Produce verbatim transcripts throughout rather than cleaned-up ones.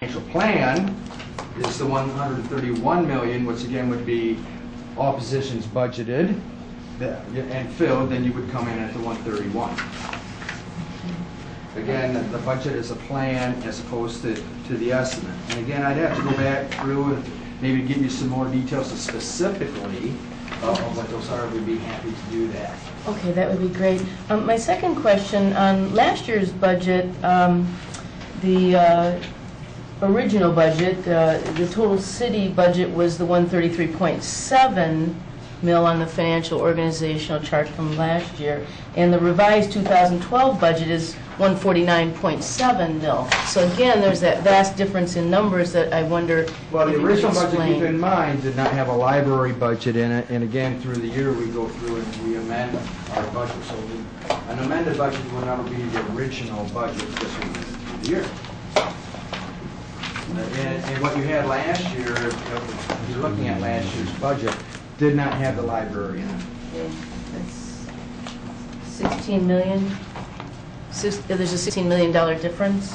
financial plan is the one hundred thirty-one million, which again would be all positions budgeted and filled, then you would come in at the one thirty-one. Again, the budget is a plan as opposed to, to the estimate. And again, I'd have to go back through and maybe give you some more details specifically of what those are. We'd be happy to do that. Okay, that would be great. Um, my second question, on last year's budget, um, the uh, original budget, uh, the total city budget was the one thirty-three point seven mil on the financial organizational chart from last year, and the revised two thousand twelve budget is one forty-nine point seven mil. So again, there's that vast difference in numbers that I wonder. Well, the if you original could budget, explain. keep in mind, did not have a library budget in it, and again, through the year, we go through and we amend our budget. So the, an amended budget will never be the original budget just through the year. And, and what you had last year, if you're looking at last year's budget, did not have the library in it. Yeah, that's sixteen million. Six, there's a sixteen million dollar difference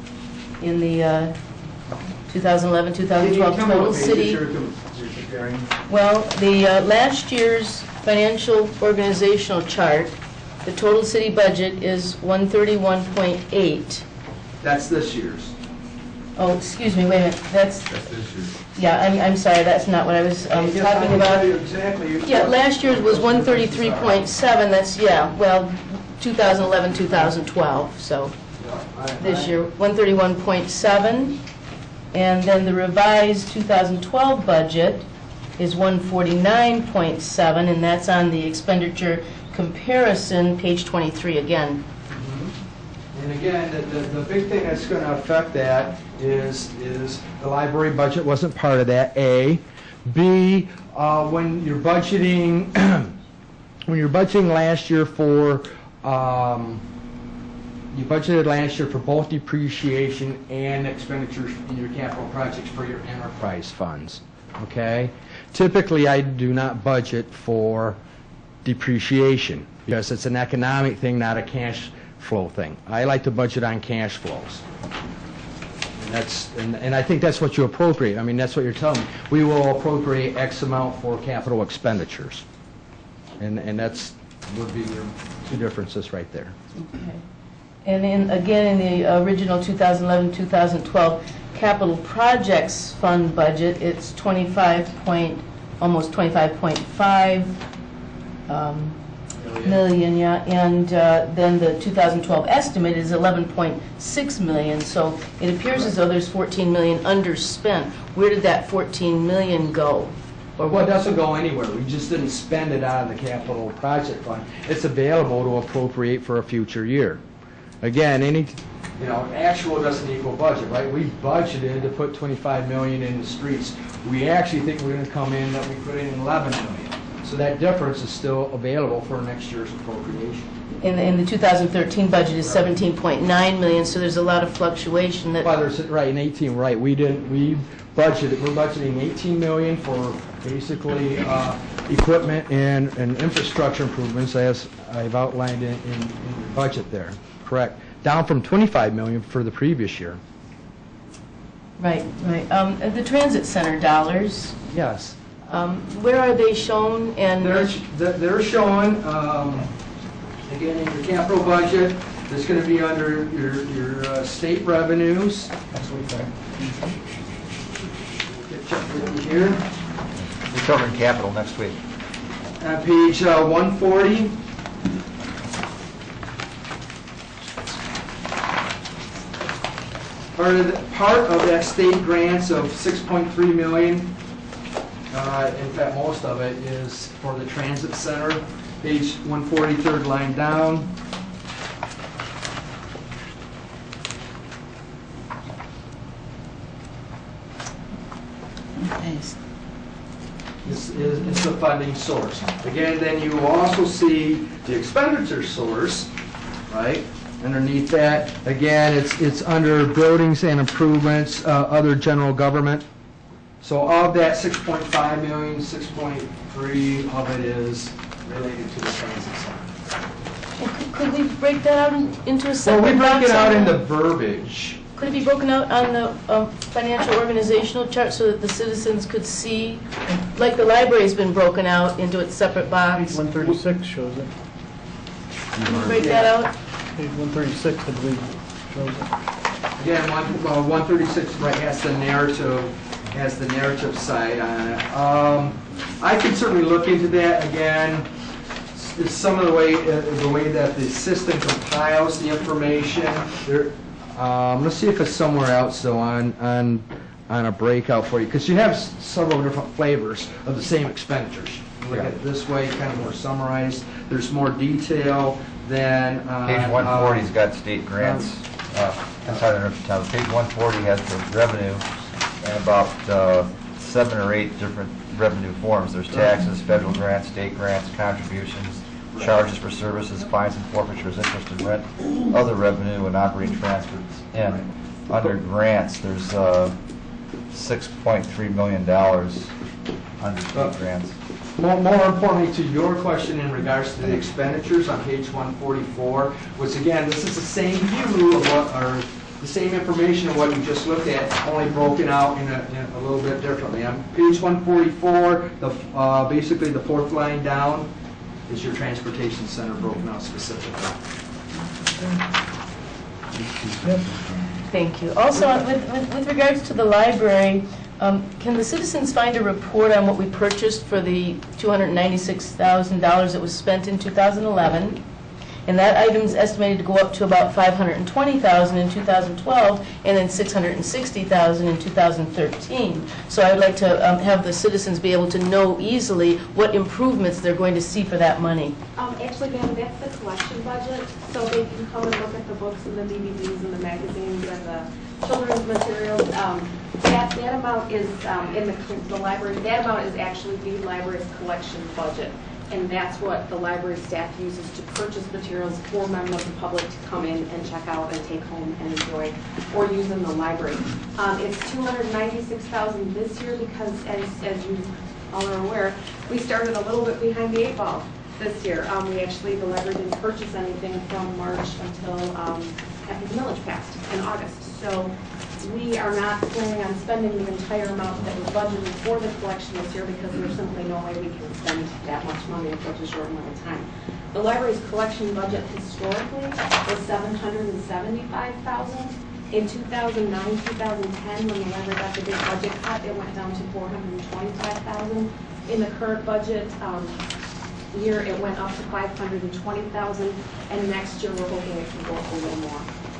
in the uh, two thousand eleven two thousand twelve Can you tell me total what pages city. you're com- you're comparing? Well, the uh, last year's financial organizational chart, the total city budget is one thirty-one point eight. That's this year's. Oh, excuse me, wait a minute. That's That's this year's. yeah. I'm I'm sorry. That's not what I was um, Yes, I talking can about. tell you exactly. Yeah, last year's was one thirty-three point seven. That's yeah. Well, two thousand eleven two thousand twelve. So this year one thirty-one point seven, and then the revised two thousand twelve budget is one forty-nine point seven, and that's on the expenditure comparison, page twenty-three again. And again, the, the, the big thing that's going to affect that is, is the library budget wasn't part of that, A. B, uh, when you're budgeting, when you're budgeting last year for, um, you budgeted last year for both depreciation and expenditures in your capital projects for your enterprise funds, okay? Typically, I do not budget for depreciation because it's an economic thing, not a cash flow thing. I like to budget on cash flows. And that's and, and I think that's what you appropriate. I mean, that's what you're telling me. We will appropriate X amount for capital expenditures. And and that's would be your two differences right there. Okay. And in, again, in the original two thousand eleven two thousand twelve capital projects fund budget, it's twenty-five point, almost twenty-five point five um, million, yeah, and uh, then the two thousand twelve estimate is eleven point six million, so it appears as though there's fourteen million underspent. Where did that fourteen million go? Or Well, it what? doesn't go anywhere. We just didn't spend it out of the capital project fund. It's available to appropriate for a future year. Again, any, you know, actual doesn't equal budget, right? We budgeted to put twenty-five million in the streets. We actually think we're going to come in that we put in eleven million. So that difference is still available for next year's appropriation. In, in the two thousand thirteen budget is seventeen point nine million, so there's a lot of fluctuation that. Well, there's, right, in eighteen, right, we didn't, we budgeted, we're budgeting eighteen million for basically uh, equipment and, and infrastructure improvements as I've outlined in, in, in the budget there, correct? Down from twenty-five million for the previous year. Right, right. Um, the transit center dollars, Yes. um, where are they shown? And They're, they're showing, um, again, in your capital budget, it's going to be under your, your uh, state revenues. That's what we Here, We're covering capital next week. on page uh, one forty. Part of, the, part of that state grants of six point three million, uh, in fact, most of it is for the transit center. Page one forty, third line down. Okay. This is it's the funding source. Again, then you also see the expenditure source, right? Underneath that, again, it's it's under buildings and improvements, uh, other general government. So of that six point five million, six point three of it is related to the transit center. Could, could we break that out in, into a Well, separate we break box it out on in that? the verbiage. Could it be broken out on the um, financial organizational chart so that the citizens could see, like the library's been broken out into its separate box? Page one thirty-six shows it. Can you break that out? Page one thirty-six, I believe, shows it. Again, one, well, one thirty-six, right, has the narrative, has the narrative side on it. Um, I can certainly look into that again. S- Some of the way, uh, the way that the system compiles the information, there, um, let's see if it's somewhere else though on, on, on a breakout for you, because you have s- several different flavors of the same expenditures. You Look at it this way, kind of more summarized, there's more detail than on. Page one um, forty's got state grants. Uh, I'm sorry to interrupt you, Tom. Page one forty has the revenue and about uh, seven or eight different revenue forms. There's taxes, federal grants, state grants, contributions, charges for services, fines and forfeitures, interest and rent, other revenue, and operating transfers. And under grants, there's uh, six point three million dollars under state grants. More, more importantly to your question in regards to the expenditures on page one forty-four, which again, this is the same view of what, or the same information of what you just looked at, only broken out in a, in a little bit differently. On page one forty-four, the, uh, basically the fourth line down is your transportation center broken out specifically. Thank you. Also, with, with, with regards to the library, um, can the citizens find a report on what we purchased for the two hundred ninety-six thousand dollars that was spent in two thousand eleven? And that item's estimated to go up to about five hundred twenty thousand dollars in two thousand twelve, and then six hundred sixty thousand dollars in two thousand thirteen. So I'd like to um, have the citizens be able to know easily what improvements they're going to see for that money. Um, actually, ma'am, that's the collection budget, so they can come and look at the books and the D V Ds and the magazines and the children's materials. Um, that, that amount is, um, in the, the library, that amount is actually the library's collection budget. And that's what the library staff uses to purchase materials for members of the public to come in and check out and take home and enjoy, or use in the library. Um, it's two hundred ninety-six thousand dollars this year because, as, as you all are aware, we started a little bit behind the eight ball this year. Um, we actually, the library didn't purchase anything from March until um, after the millage passed in August. So we are not planning on spending the entire amount that was budgeted for the collection this year because there's simply no way we can spend that much money in such a short amount of time. The library's collection budget historically was seven hundred seventy-five thousand dollars. In two thousand nine, two thousand ten, when the library got the big budget cut, it went down to four hundred twenty-five thousand dollars. In the current budget um, year, it went up to five hundred twenty thousand dollars, and next year we're hoping it can go up a little more.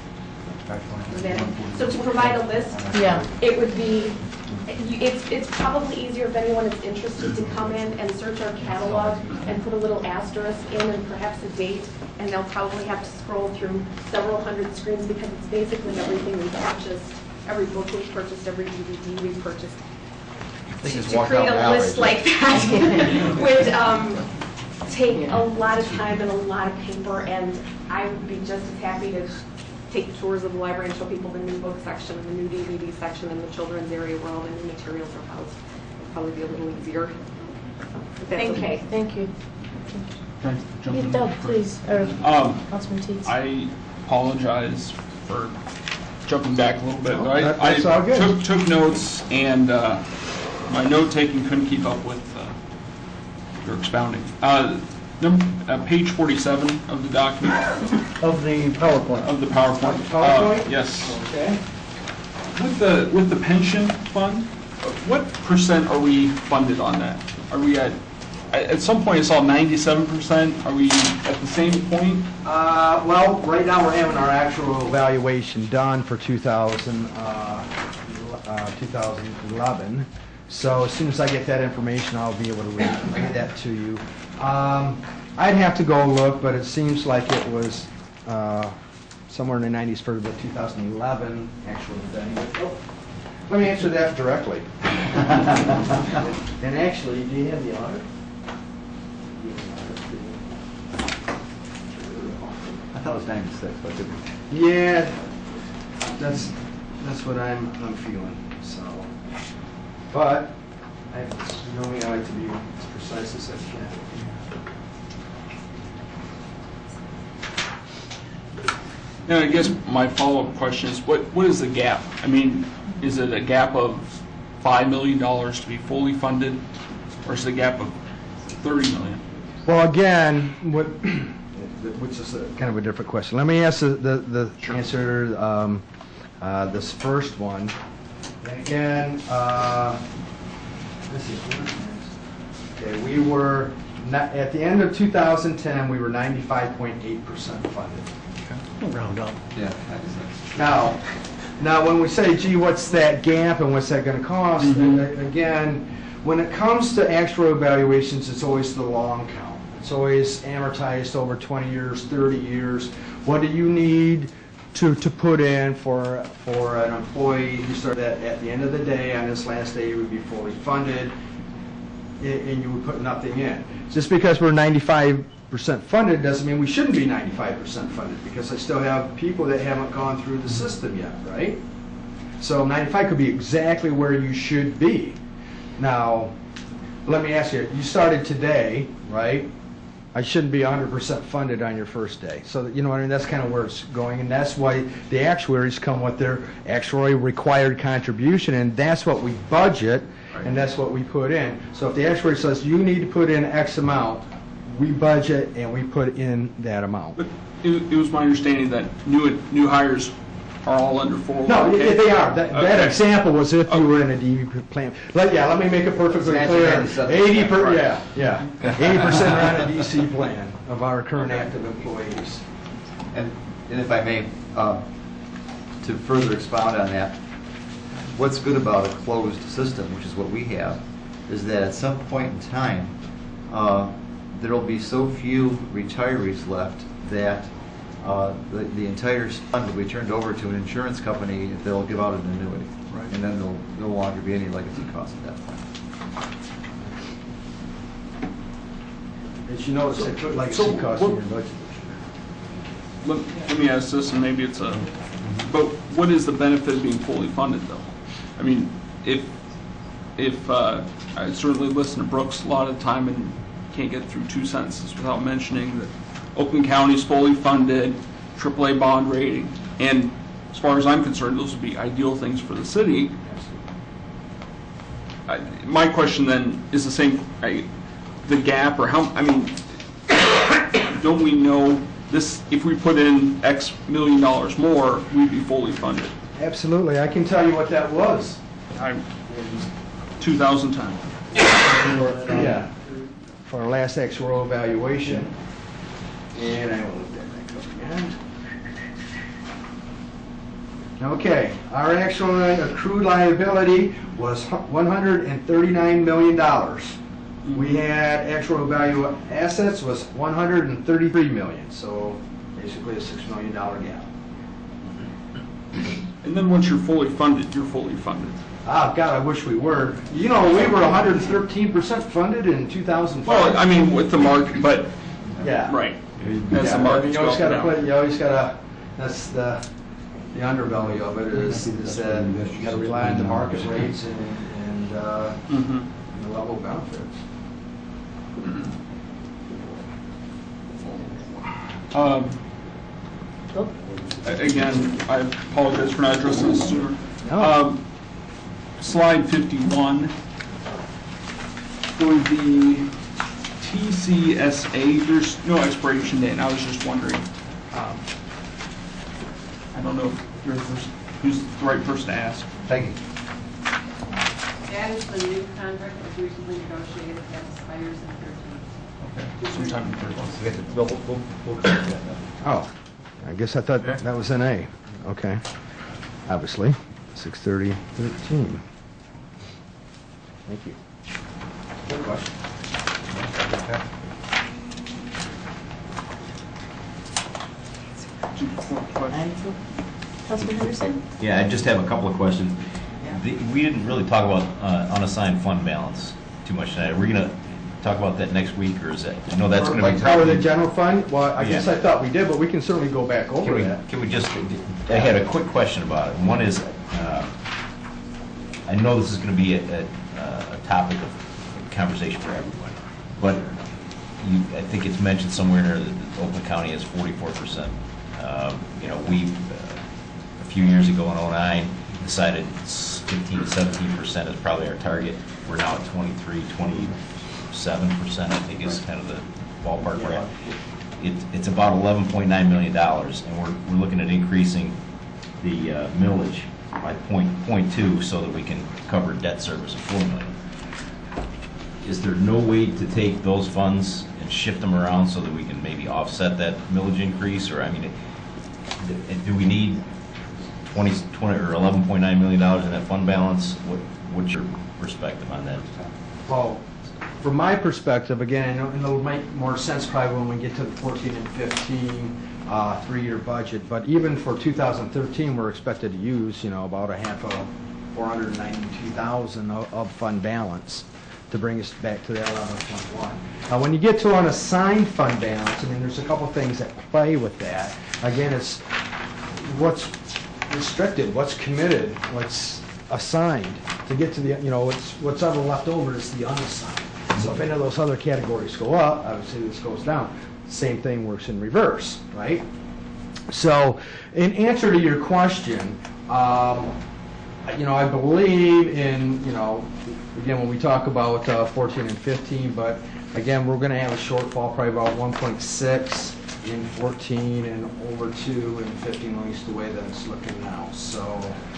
So to provide a list, Yeah. it would be, it's, it's probably easier if anyone is interested to come in and search our catalog and put a little asterisk in and perhaps a date, and they'll probably have to scroll through several hundred screens because it's basically everything we purchased, every book we purchased, every D V D we purchased. They To just to walk create down a the list alley. like that would um, take a lot of time and a lot of paper, and I would be just as happy to take tours of the library and show people the new book section and the new D V D section and the children's area where all the new materials are housed. It'd probably be a little easier, if that's Thank okay. you. Thank you. Can I jump Yeah, in? Doug, please, or Um, Councilman Teets. I apologize for jumping back a little bit, but I, That- I that's all good. took, took notes, and uh, my note-taking couldn't keep up with uh, your expounding. Uh, num- uh, Page forty-seven of the document, Of the PowerPoint. of the PowerPoint. PowerPoint? Uh, Yes. Okay. With the, with the pension fund, what percent are we funded on that? Are we at, at at some point, it's all ninety-seven percent? Are we at the same point? Uh, well, right now we're having our actual evaluation done for two thousand, uh, uh, two thousand eleven. So as soon as I get that information, I'll be able to read read that to you. Um, I'd have to go look, but it seems like it was uh, somewhere in the nineties for the two thousand eleven actual thing. Oh, let me answer that directly. And actually, do you have the audit? I thought it was ninety-six, but it Yeah, that's, that's what I'm, I'm feeling, so. But, I, you know me, I like to be as precise as I can. And I guess my follow-up question is, what, what is the gap? I mean, is it a gap of five million dollars to be fully funded, or is it a gap of thirty million dollars? Well, again, what, which is a- kind of a different question. Let me ask the, the the answer, um, uh, this first one. And again, uh, this is, okay, we were, not- at the end of two thousand ten, we were ninety-five point eight percent funded. Round up. Yeah. Now, now, when we say, gee, what's that gap and what's that going to cost? Mhm. And again, when it comes to actual evaluations, it's always the long count. It's always amortized over twenty years, thirty years. What do you need to, to put in for, for an employee who started at, at the end of the day, on this last day, would be fully funded, and and you would put nothing in. Just because we're ninety-five percent funded doesn't mean we shouldn't be ninety-five percent funded, because I still have people that haven't gone through the system yet, right? So ninety-five could be exactly where you should be. Now, let me ask you, you started today, right? I shouldn't be one hundred percent funded on your first day. So, you know what I mean, that's kind of where it's going, and that's why the actuaries come with their actuarial required contribution, and that's what we budget, and that's what we put in. So if the actuary says, you need to put in X amount, we budget and we put in that amount. But it, it was my understanding that new, new hires are all under four oh one No, K. they are. That, that Okay. example was if you were in a D V plan. Let, yeah, let me make it perfectly Imagine clear. ninety-seven Eighty per, percent, yeah, yeah. Eighty percent are on a D C plan of our current active employees. And, and if I may, uh, to further expound on that, what's good about a closed system, which is what we have, is that at some point in time, uh, there'll be so few retirees left that uh, the, the entire fund will be turned over to an insurance company if they'll give out an annuity. Right. And then there'll no longer be any legacy costs at that point. As you notice, they put like So C costs in what- your budget. Let, let me ask this, and maybe it's a, but what is the benefit of being fully funded, though? I mean, if, if, uh, I certainly listen to Brooks a lot of the time and can't get through two sentences without mentioning that Oakland County is fully funded, triple A bond rating, and as far as I'm concerned, those would be ideal things for the city. I- My question then is the same, I- the gap, or how, I mean, don't we know this, if we put in X million dollars more, we'd be fully funded? Absolutely. I can tell you what that was. I'm, two thousand ten. Yeah, for our last actuarial evaluation. And I will look that back up again. Okay, our actual accrued liability was one hundred thirty-nine million dollars. We had actual value of assets was one hundred thirty-three million, so basically a six million dollar gap. And then once you're fully funded, you're fully funded. Ah, God, I wish we were. You know, we were one hundred thirteen percent funded in two thousand five. Well, I mean, with the market, but, Yeah. right. Yeah, As the but market's you always going gotta put, down. you always gotta, that's the, the underbelly of it is, is that you gotta rely on the market rates and, and, uh, Mhm. the level of benefits. Um, Oh, a- Again, I apologize for not addressing this sooner. No. Um, Slide fifty-one, for the T C S A, there's no expiration date, and I was just wondering, um, I don't know if you're the first, who's the right person to ask. Thank you. That is the new contract that was recently negotiated that expires in thirteen. Okay, sometime in thirty. So we have to, we'll, we'll, we'll correct that now. Oh, I guess I thought Okay. that was an A. Okay. Obviously, six thirty thirteen. Thank you. Good question. Okay. Councilman Henderson? Yeah, I just have a couple of questions. The- We didn't really talk about uh, unassigned fund balance too much tonight. Are we going to talk about that next week, or is that, I know that's going to be... Like cover the general fund? Well, I guess Yeah. I thought we did, but we can certainly go back Can over we, that. can we just, I had a quick question about it. One is, uh, I know this is going to be a, a a topic of conversation for everybody, but you, I think it's mentioned somewhere in there that Oakland County has forty-four percent Um, You know, we, uh, a few years ago in oh nine, decided fifteen to seventeen percent is probably our target. We're now at twenty-three, twenty-seven percent, I think is kind of the ballpark we're at. It, it's about eleven point nine million dollars, and we're, we're looking at increasing the uh, millage by point, point two so that we can cover debt service of four million. Is there no way to take those funds and shift them around so that we can maybe offset that millage increase? Or, I mean, it- do we need twenty, twenty, or eleven point nine million dollars in that fund balance? What, what's your perspective on that? Well, from my perspective, again, I know- and it'll make more sense probably when we get to the fourteen and fifteen uh, three-year budget, but even for two thousand thirteen, we're expected to use, you know, about a half of four hundred ninety-two thousand of of fund balance to bring us back to that eleven point one. Now, when you get to an assigned fund balance, I mean, there's a couple things that play with that. Again, it's what's restricted, what's committed, what's assigned. To get to the, you know, what's what's ever left over is the unassigned. So if any of those other categories go up, obviously this goes down. Same thing works in reverse, right? So, in answer to your question, um, you know, I believe in, you know, again, when we talk about uh, fourteen and fifteen, but again, we're going to have a shortfall, probably about one point six in fourteen and over two in fifteen, at least the way that it's looking now. So,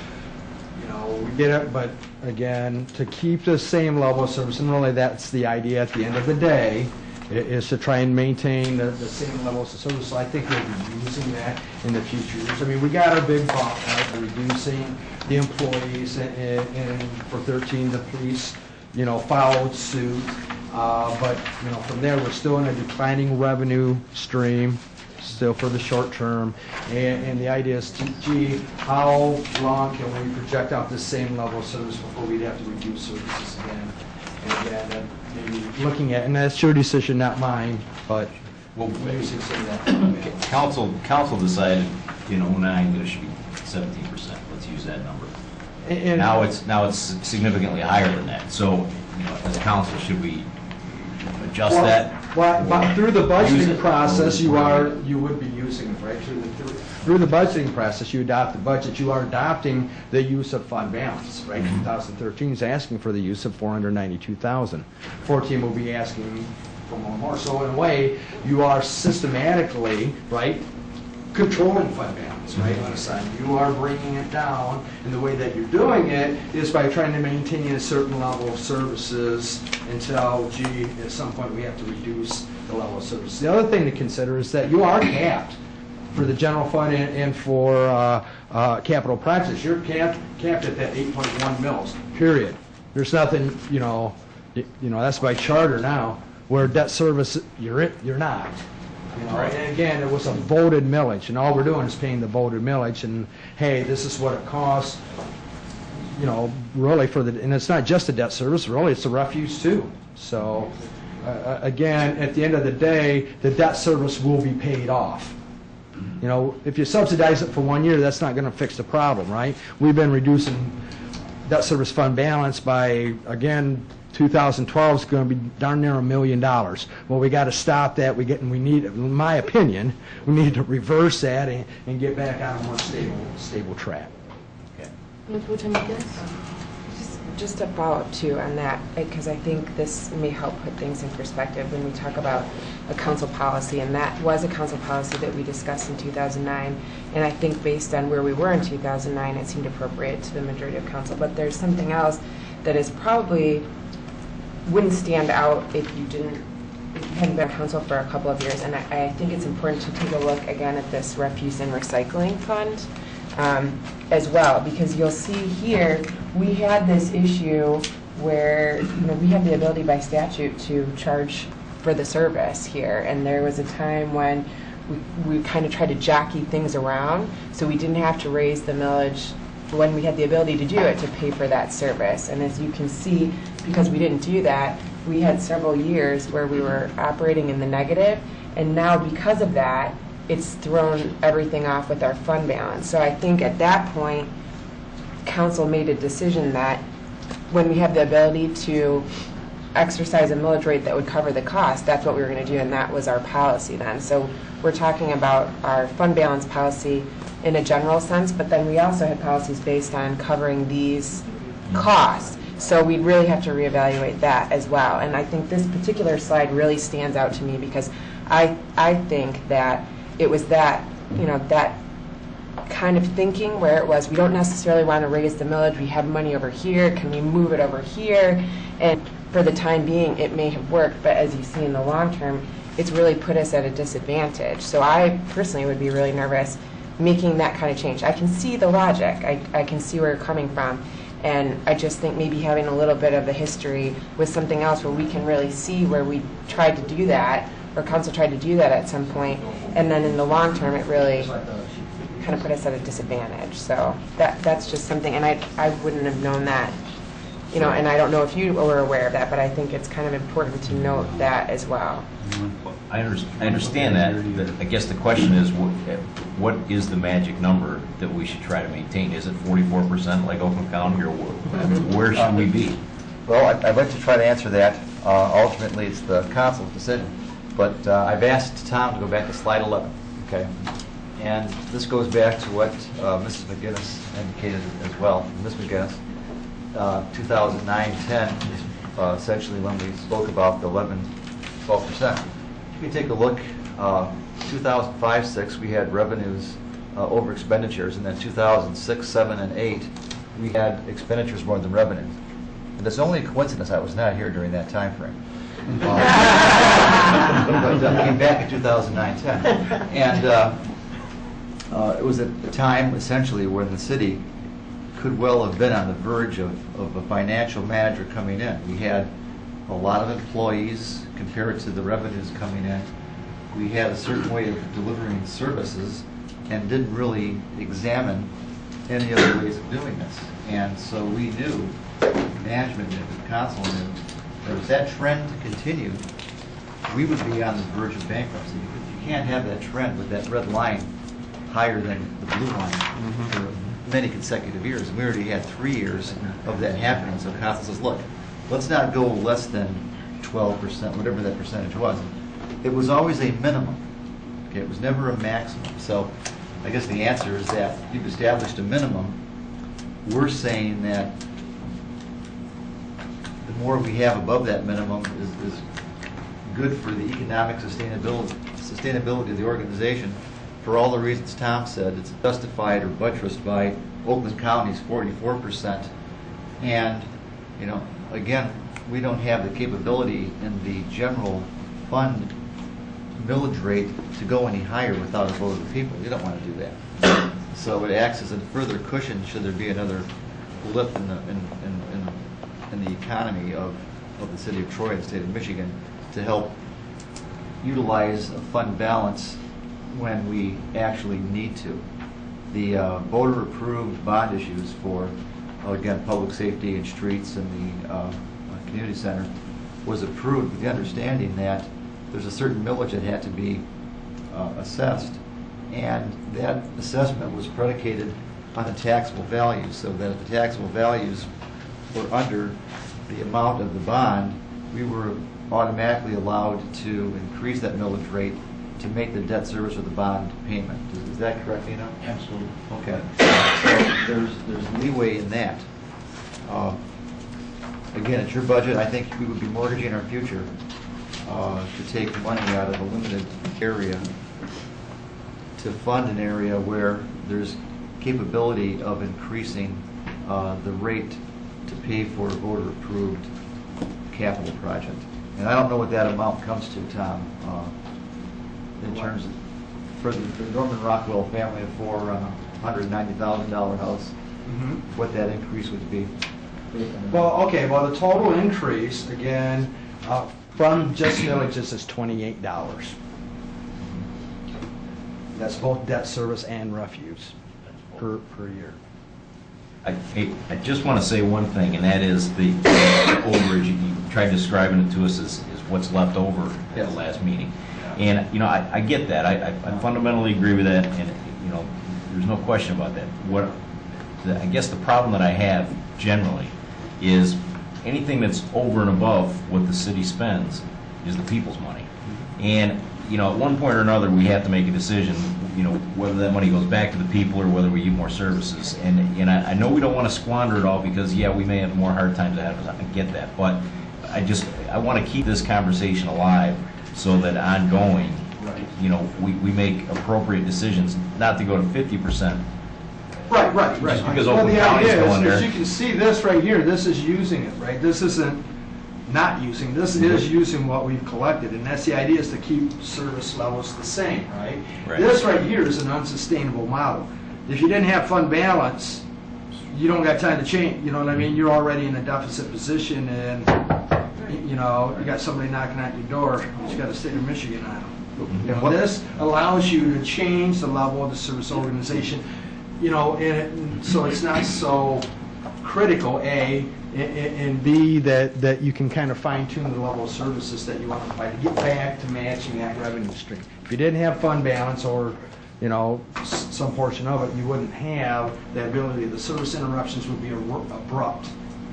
you know, we get it, but again, to keep the same level of service, and really that's the idea at the end of the day, i- is to try and maintain the, the same levels of service. So I think we'll be using that in the future years. I mean, we got our big bump, right, the reducing the employees, and, and for thirteen, the police, you know, followed suit. Uh, but, you know, from there, we're still in a declining revenue stream, still for the short term. And, and the idea is, to, gee, how long can we project out the same level of service before we'd have to reduce services again? And again, that maybe looking at, and that's your decision, not mine, but Well, using some of that. council, council decided in oh nine that it should be seventeen percent. Let's use that number. And- Now it's, now it's significantly higher than that. So, you know, as a council, should we adjust Well, that? Well, but through the Use budgeting it. process, you are, you would be using it, right? Through the, through- through the budgeting process, you adopt the budget, you are adopting the use of fund balance, right? Mm-hmm. two thousand thirteen is asking for the use of four hundred ninety-two thousand. fourteen will be asking for more and more. So in a way, you are systematically, right, controlling fund balance, right, on a side. You are bringing it down, and the way that you're doing it is by trying to maintain a certain level of services until, gee, at some point we have to reduce the level of service. The other thing to consider is that you are capped for the general fund and, and for uh, uh, capital projects. You're capped, capped at that eight point one mils, period. There's nothing, you know, y- you know, that's by charter now, where debt service, you're it, you're not. You know, and again, it was a voted millage, and all we're doing is paying the voted millage, and hey, this is what it costs, you know, really for the, and it's not just the debt service, really, it's the refuse too. So, uh, again, at the end of the day, the debt service will be paid off. You know, if you subsidize it for one year, that's not going to fix the problem, right? We've been reducing debt service fund balance by, again, two thousand twelve is going to be darn near a million dollars. Well, we got to stop that. We get, and we need, in my opinion, we need to reverse that and, and get back on a more stable, stable track. Pro Tem McGinnis? Just- Just a follow-up too on that, because I think this may help put things in perspective when we talk about a council policy, and that was a council policy that we discussed in two thousand nine, and I think based on where we were in two thousand nine, it seemed appropriate to the majority of council. But there's something else that is probably wouldn't stand out if you didn't, if you hadn't been on council for a couple of years, and I, I think it's important to take a look again at this refuse and recycling fund um, as well, because you'll see here, we had this issue where, you know, we have the ability by statute to charge for the service here, and there was a time when we, we kind of tried to jockey things around, so we didn't have to raise the millage when we had the ability to do it to pay for that service. And as you can see, because we didn't do that, we had several years where we were operating in the negative, and now because of that, it's thrown everything off with our fund balance. So I think at that point, council made a decision that when we have the ability to exercise a millage rate that would cover the cost, that's what we were going to do, and that was our policy then. So we're talking about our fund balance policy in a general sense, but then we also had policies based on covering these costs. So we'd really have to reevaluate that as well. And I think this particular slide really stands out to me because I, I think that it was that, you know, that kind of thinking where it was, we don't necessarily want to raise the millage, we have money over here, can we move it over here? And for the time being, it may have worked, but as you see in the long term, it's really put us at a disadvantage. So I personally would be really nervous making that kind of change. I can see the logic, I, I can see where you're coming from, and I just think maybe having a little bit of the history with something else where we can really see where we tried to do that, or council tried to do that at some point, and then in the long term, it really kind of put us at a disadvantage. So that that's just something, and I I wouldn't have known that, you know, and I don't know if you were aware of that, but I think it's kind of important to note that as well. I under- I understand that, but I guess the question is, what, what is the magic number that we should try to maintain? Is it forty-four percent like Oakland County, or where, where should we be? Well, I'd I'd like to try to answer that. Uh, Ultimately, it's the council's decision. But uh, I've asked Tom to go back to slide eleven, okay? And this goes back to what uh, Missus McGinnis indicated as well. Miz McGinnis, uh, two thousand nine ten is uh, essentially when we spoke about the eleven, twelve percent. If you take a look, uh, two thousand five six, we had revenues uh, over expenditures, and then two thousand six, seven, and eight, we had expenditures more than revenues. And it's only a coincidence I was not here during that time frame. Uh, but I came back in two thousand nine ten, and uh, uh, it was at a time essentially when the city could well have been on the verge of, of a financial manager coming in. We had a lot of employees compared to the revenues coming in. We had a certain way of delivering services and didn't really examine any other ways of doing this. And so we knew, management knew, the council knew, that if that trend continued, we would be on the verge of bankruptcy. Because you can't have that trend with that red line higher than the blue line mm-hmm. for many consecutive years. And we already had three years of that happening. So council says, look, let's not go less than twelve percent, whatever that percentage was. It was always a minimum. Okay, it was never a maximum. So I guess the answer is that you've established a minimum. We're saying that the more we have above that minimum is, is good for the economic sustainability sustainability of the organization. For all the reasons Tom said, it's justified or buttressed by Oakland County's forty-four percent. And, you know, again, we don't have the capability in the general fund millage rate to go any higher without a vote of the people. You don't want to do that. So it acts as a further cushion should there be another blip in the in, in, in, in the economy of, of the city of Troy and the state of Michigan to help utilize a fund balance when we actually need to. The uh, voter-approved bond issues for, uh, again, public safety and streets and the uh, community center was approved with the understanding that there's a certain millage that had to be uh, assessed, and that assessment was predicated on the taxable values, so that if the taxable values were under the amount of the bond, we were automatically allowed to increase that millage rate to make the debt service or the bond payment. Is, is that correct, Nina? Absolutely. Okay. So there's there's leeway in that. Uh, again, it's your budget. I think we would be mortgaging our future uh, to take money out of a limited area to fund an area where there's capability of increasing uh, the rate to pay for a voter-approved capital project. And I don't know what that amount comes to, Tom, uh, in terms of, for the, the Norman Rockwell family of four on a one hundred ninety thousand dollar house, Mm-hmm. what that increase would be. Well, okay, well, the total increase, again, uh, from just villages is twenty-eight dollars. That's both debt service and refuse per, per year. I, I just want to say one thing, and that is the overage, you tried describing it to us as, as what's left over at Yes. the last meeting. And, you know, I, I get that. I, I fundamentally agree with that, and, you know, there's no question about that. What, the, I guess the problem that I have generally is anything that's over and above what the city spends is the people's money. And, you know, at one point or another, we have to make a decision, you know, whether that money goes back to the people or whether we give more services. And, and I, I know we don't want to squander it all because, yeah, we may have more hard times ahead of us. I get that. But I just, I want to keep this conversation alive so that ongoing, you know, we, we make appropriate decisions, not to go to fifty percent. Right, right, right. Just because Well, Oakland the County's idea is, going is there. you can see this right here, this is using it, right? This isn't not using, this is using what we've collected, and that's the idea, is to keep service levels the same, right? Right. This right here is an unsustainable model. If you didn't have fund balance, you don't got time to change, you know what I mean? You're already in a deficit position, and, you know, you got somebody knocking at your door, you got a state of Michigan on them. You know, this allows you to change the level of the service organization, you know, and it, so it's not so critical, A, and, and B, that, that you can kind of fine tune the level of services that you want to provide to get back to matching that revenue stream. If you didn't have fund balance, or, you know, s- some portion of it, you wouldn't have the ability, the service interruptions would be abru- abrupt.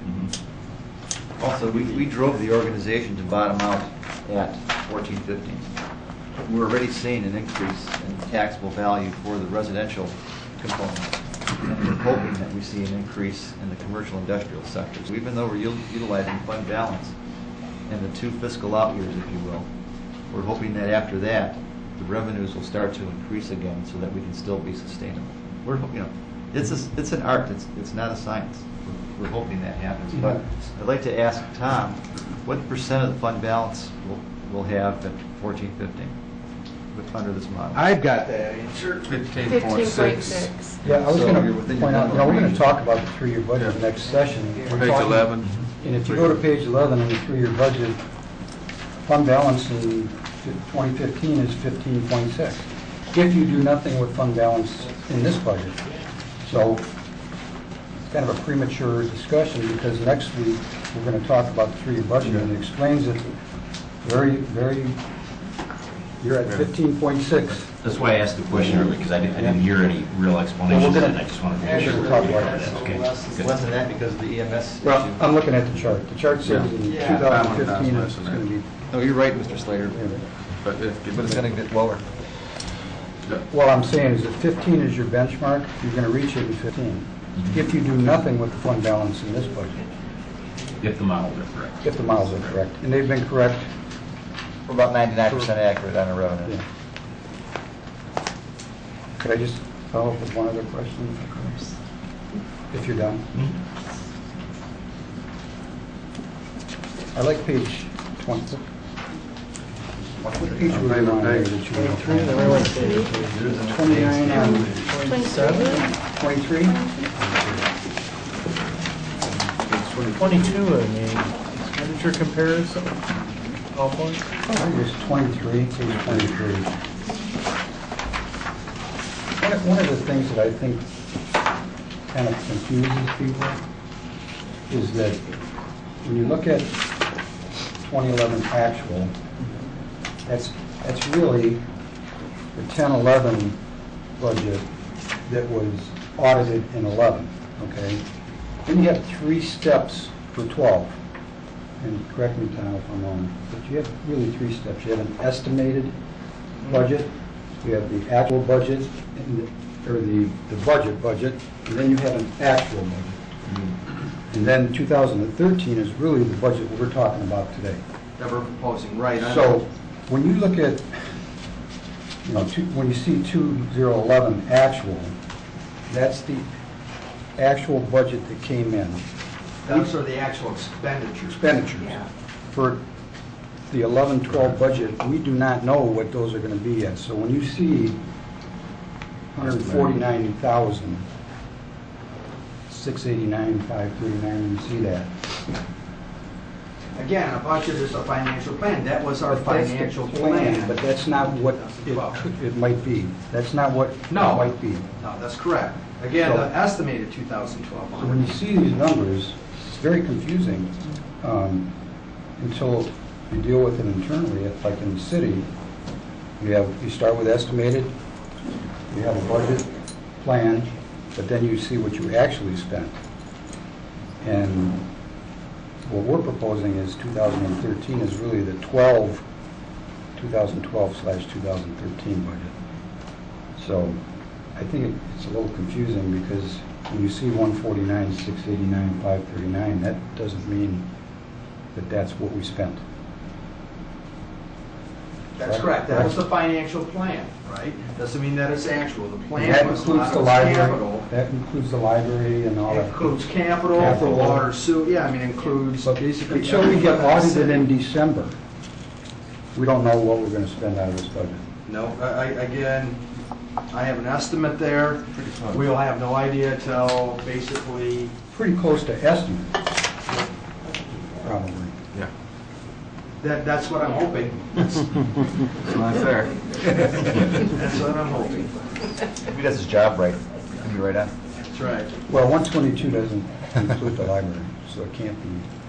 Also, we, we drove the organization to bottom out at fourteen fifteen. We're already seeing an increase in taxable value for the residential component. And we're hoping that we see an increase in the commercial industrial sectors. Even though we're util- utilizing fund balance in the two fiscal out years, if you will, we're hoping that after that, the revenues will start to increase again so that we can still be sustainable. We're, ho- you know, it's a, it's an art, it's, it's not a science. We're, we're hoping that happens. But I'd like to ask Tom, what percent of the fund balance will, we'll have at fourteen fifteen with, under this model? I've got that answer. Fifteen point six. Yeah, I was So going you're to within your point out, you know, normal we're going range. to talk about the three-year budget next session. We're Page talking- eleven. And if you go to page eleven in the three-year budget, fund balance in twenty fifteen is fifteen point six. If you do nothing with fund balance in this budget. So it's kind of a premature discussion, because next week, we're going to talk about the three-year budget, and it explains it very, very, you're at fifteen point six. That's why I asked the question earlier, because I didn't, I didn't hear any real explanation, gonna- and I just wanted to make We're sure. gonna talk about that. Okay, It's good. less than that because of the E M S issue. Well, I'm looking at the chart. The chart says in Yeah. two thousand fifteen, it's going to be, No, you're right, Mister Slater, But if, but it's going to get lower. what I'm saying is that fifteen is your benchmark, you're going to reach it in fifteen. If you do nothing with the fund balance in this budget, If the models are correct. if the miles are correct. And they've been correct. We're about ninety-nine percent accurate on our revenue. Yeah. Could I just follow up with one other question? Of course. If you're done. I like page twenty. What page were you on there that you were? twenty-nine on twenty-seven? twenty-three? twenty-two, I mean, expenditure comparison. I think it's twenty-three, page twenty-three. One of- One of the things that I think kind of confuses people is that when you look at twenty eleven actual, that's, that's really the ten eleven budget that was audited in eleven, okay? Then you have three steps for twelve, and correct me, Tom, if I'm wrong, but you have really three steps. You have an estimated budget, you have the actual budget, and the- or the, the budget budget, and then you have an actual budget. And then two thousand thirteen is really the budget that we're talking about today. That we're proposing, right? I So, know. when you look at, you know, two- when you see two thousand eleven actual, that's the actual budget that came in. Those are the actual expenditures. Expenditures. Yeah. For the eleven twelve budget, we do not know what those are going to be yet. So when you see one hundred forty-nine thousand, six eighty-nine, five thirty-nine, you see that. Again, a budget is a financial plan. That was our But that's the financial plan. But that's not what it could, it might be. That's not what it No. might be. No, that's correct. Again, So- the estimated two thousand twelve. So when you see these numbers, it's very confusing um, until you deal with it internally. It's like in the city, you have, you start with estimated, you have a budget plan, but then you see what you actually spent. And what we're proposing is two thousand thirteen is really the twelve, two thousand twelve slash two thousand thirteen budget. So I think it- it's a little confusing because when you see one forty-nine, six eighty-nine, five thirty-nine, that doesn't mean that that's what we spent. That's correct, that was the financial plan, right? Doesn't mean that it's actual, the And plan that was includes not the was library, capital. that includes the library and all It that. includes capital, for Capital. water, sewer, yeah, I mean, includes But basically. until we get everything in the audited city. in December, we don't know what we're gonna spend out of this budget. No, I, I- again, I have an estimate there. We'll have no idea till basically, Pretty close to estimate, probably. that, that's what I'm hoping. That's It's not fair. that's what I'm hoping. If he does his job right, he'll be right on. That's right. Well, one twenty-two doesn't include the library, so it can't be,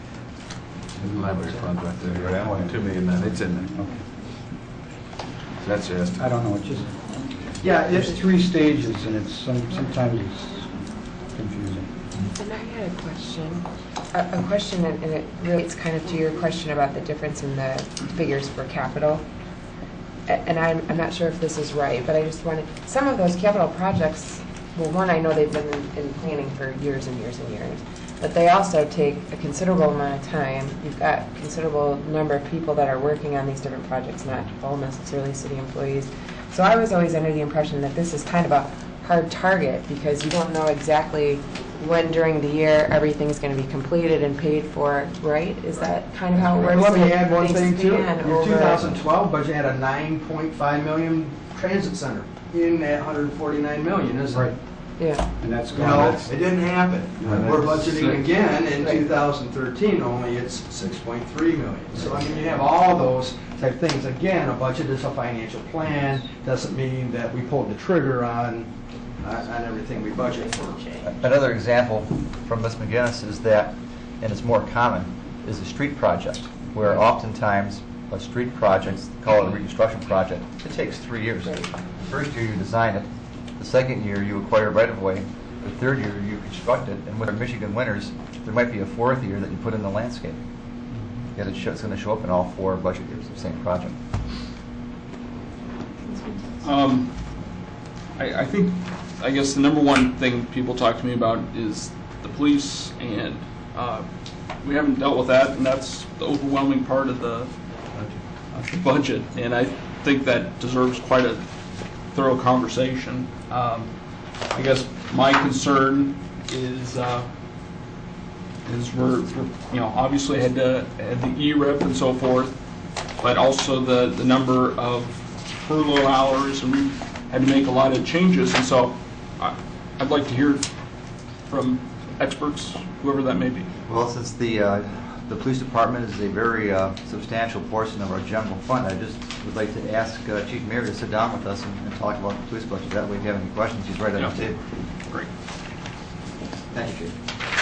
Library fund right there, Right on. one, two million, then it's in there. okay. That's your estimate. I don't know, it just, Yeah, it's it's, three stages and it's, some sometimes it's confusing. And I had a question, a, a question, and and it relates kind of to your question about the difference in the figures for capital. A- And I'm, I'm not sure if this is right, but I just wanted, some of those capital projects, well, one, I know they've been in, in planning for years and years and years, but they also take a considerable amount of time. You've got considerable number of people that are working on these different projects, not all necessarily city employees. So I was always under the impression that this is kind of a hard target because you don't know exactly when during the year everything's going to be completed and paid for, right? Is that kind of how it works? let me Like, add one they thing too. span Your over- two thousand twelve budget had a nine point five million transit center in that one hundred forty-nine million, isn't it? Right. Yeah. And that's You gone. know, That's- it didn't happen. No, We're that's budgeting six. again in Right. two thousand thirteen, only it's six point three million. So I mean, you have all those type things. Again, a budget is a financial plan, doesn't mean that we pulled the trigger on, on on everything we budget for. Another example from Miz McGinnis is that, and it's more common, is a street project, where oftentimes a street project, call it a reconstruction project, it takes three years. Right. The first year you design it, the second year you acquire right-of-way, the third year you construct it, and with our Michigan winters, there might be a fourth year that you put in the landscape. Yet it show- it's going to show up in all four budget years of the same project. Um, I, I think, I guess the number one thing people talk to me about is the police, and uh, we haven't dealt with that, and that's the overwhelming part of the, of the budget, and I think that deserves quite a thorough conversation. Um, I guess my concern is, uh, is we're, we're, you know, obviously had the, had the E R I P and so forth, but also the, the number of furlough hours, and we had to make a lot of changes, and so I- I'd like to hear from experts, whoever that may be. Well, since the, uh, the police department is a very uh, substantial portion of our general fund, I just would like to ask uh, Chief Mayor to sit down with us and and talk about the police budget. That way, if you have any questions, he's right on Yeah. the table. Great. Thank you, Chief.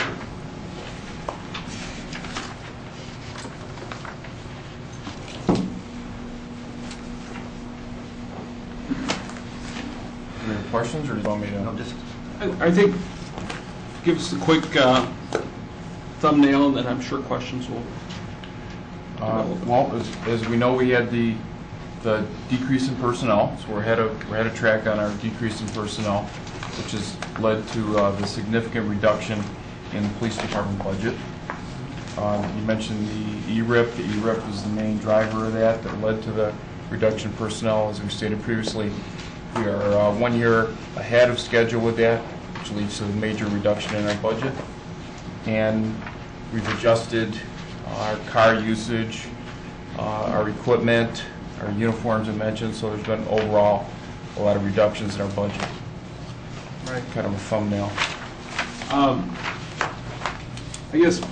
Any questions, or do you want me No, to? just, I I think, give us a quick uh, thumbnail, and then I'm sure questions will. Uh, Well, as, as we know, we had the, the decrease in personnel, so we're ahead of, we're ahead of track on our decrease in personnel, which has led to uh, the significant reduction in the police department budget. Um, You mentioned the E R I P. The E R I P was the main driver of that, that led to the reduction in personnel. As we stated previously, we are uh, one year ahead of schedule with that, which leads to a major reduction in our budget. And we've adjusted our car usage, uh, our equipment, our uniforms I mentioned, so there's been overall a lot of reductions in our budget. Right. Kind of a thumbnail. Um, I guess,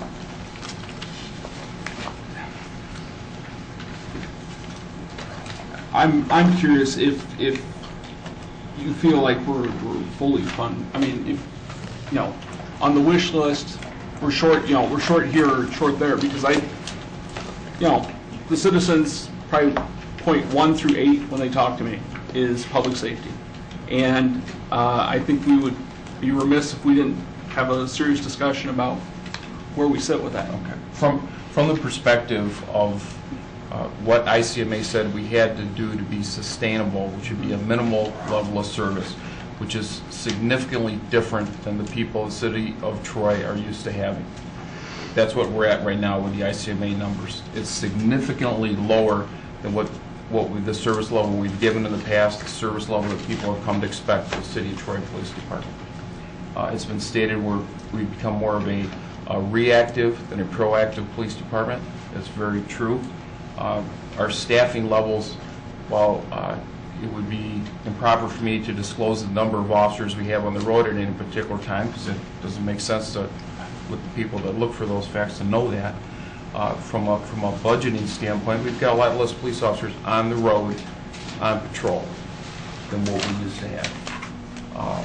I'm, I'm curious if, if you feel like we're, we're fully funded. I mean, if, you know, on the wish list, we're short, you know, we're short here, or short there, because I, you know, the citizens probably point one through eight when they talk to me is public safety. And uh, I think we would be remiss if we didn't have a serious discussion about where we sit with that. Okay. From, from the perspective of uh, what I C M A said we had to do to be sustainable, which would be a minimal level of service, which is significantly different than the people of the city of Troy are used to having. That's what we're at right now with the I C M A numbers. It's significantly lower than what, what we, the service level we've given in the past, the service level that people have come to expect from the City of Troy Police Department. Uh, it's been stated we're, we've become more of a, a reactive than a proactive police department. That's very true. Uh, our staffing levels, while uh, it would be improper for me to disclose the number of officers we have on the road at any particular time, because it doesn't make sense to, with the people that look for those facts to know that. Uh, from a from a budgeting standpoint, we've got a lot less police officers on the road, on patrol, than what we used to have. Uh,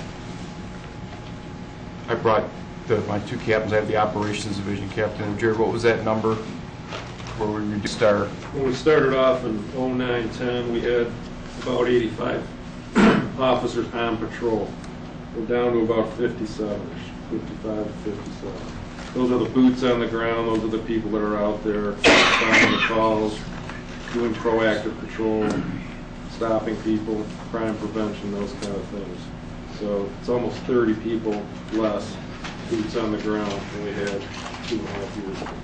I brought the, my two captains. I have the operations division captain. Jerry, what was that number where we reduced our? When we started off in oh nine ten, we had about eighty-five officers on patrol. We're down to about fifty-seven, fifty-five to fifty-seven. Those are the boots on the ground. Those are the people that are out there finding the calls, doing proactive patrol, stopping people, crime prevention, those kind of things. So it's almost thirty people less boots on the ground than we had two and a half years ago.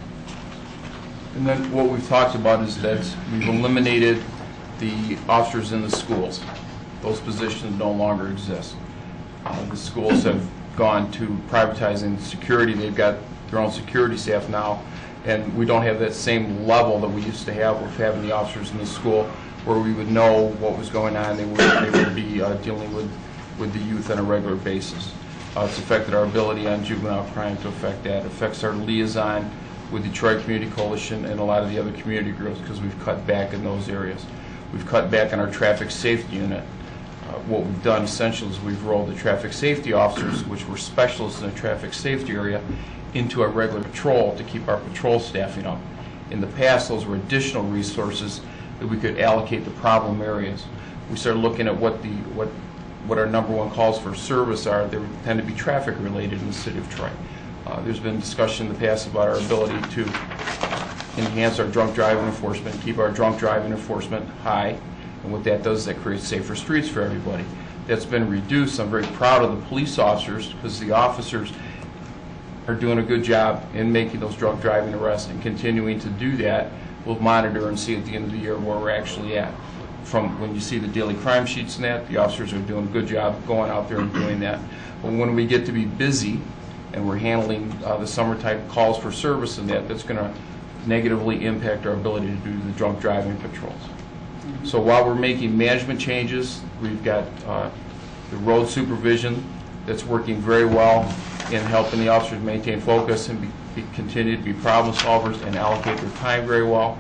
And then what we've talked about is that we've eliminated the officers in the schools. Those positions no longer exist. Uh, the schools have gone to privatizing security. They've got their own security staff now, and we don't have that same level that we used to have with having the officers in the school, where we would know what was going on. They would, they would be uh, dealing with, with the youth on a regular basis. Uh, it's affected our ability on juvenile crime to affect that. It affects our liaison with the Detroit Community Coalition and a lot of the other community groups, because we've cut back in those areas. We've cut back on our traffic safety unit. Uh, what we've done essentially is we've rolled the traffic safety officers, which were specialists in the traffic safety area, into our regular patrol to keep our patrol staffing up. In the past, those were additional resources that we could allocate to problem areas. We started looking at what the what what our number one calls for service are. They tend to be traffic related in the city of Troy. Uh, there's been discussion in the past about our ability to enhance our drunk driving enforcement, keep our drunk driving enforcement high, and what that does is that creates safer streets for everybody. That's been reduced. I'm very proud of the police officers, because the officers are doing a good job in making those drunk driving arrests, and continuing to do that. We'll monitor and see at the end of the year where we're actually at. From when you see the daily crime sheets and that, the officers are doing a good job going out there and doing that. But when we get to be busy and we're handling uh, the summer type calls for service and that, that's going to negatively impact our ability to do the drunk driving patrols. Mm-hmm. So while we're making management changes, we've got uh, the road supervision that's working very well in helping the officers maintain focus and be, be, continue to be problem solvers and allocate their time very well.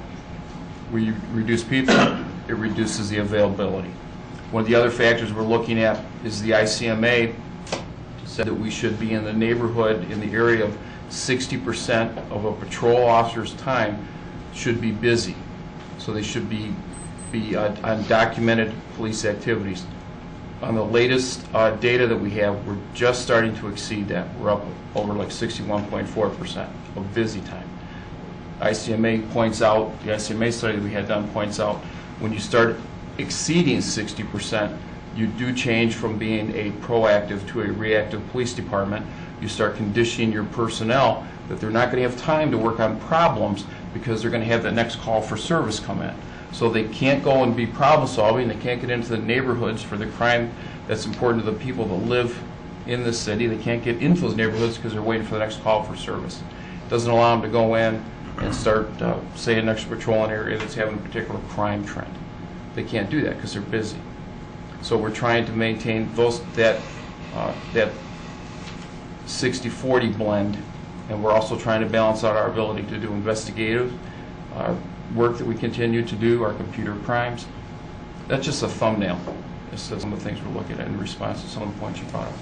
We reduce people, it reduces the availability. One of the other factors we're looking at is the I C M A said that we should be in the neighborhood, in the area of sixty percent of a patrol officer's time should be busy. So they should be, be uh, on documented police activities. On the latest uh, data that we have, we're just starting to exceed that. We're up over like sixty-one point four percent of busy time. I C M A points out, the I C M A study that we had done points out, when you start exceeding sixty percent, you do change from being a proactive to a reactive police department. You start conditioning your personnel that they're not going to have time to work on problems, because they're going to have the next call for service come in. So they can't go and be problem solving, they can't get into the neighborhoods for the crime that's important to the people that live in the city. They can't get into those neighborhoods because they're waiting for the next call for service. It doesn't allow them to go in and start, uh, say, an extra patrol in an area that's having a particular crime trend. They can't do that because they're busy. So we're trying to maintain those that uh, that sixty forty blend, and we're also trying to balance out our ability to do investigative uh, work that we continue to do, our computer crimes. That's just a thumbnail. It's some of the things we're looking at in response to some of the points you brought up.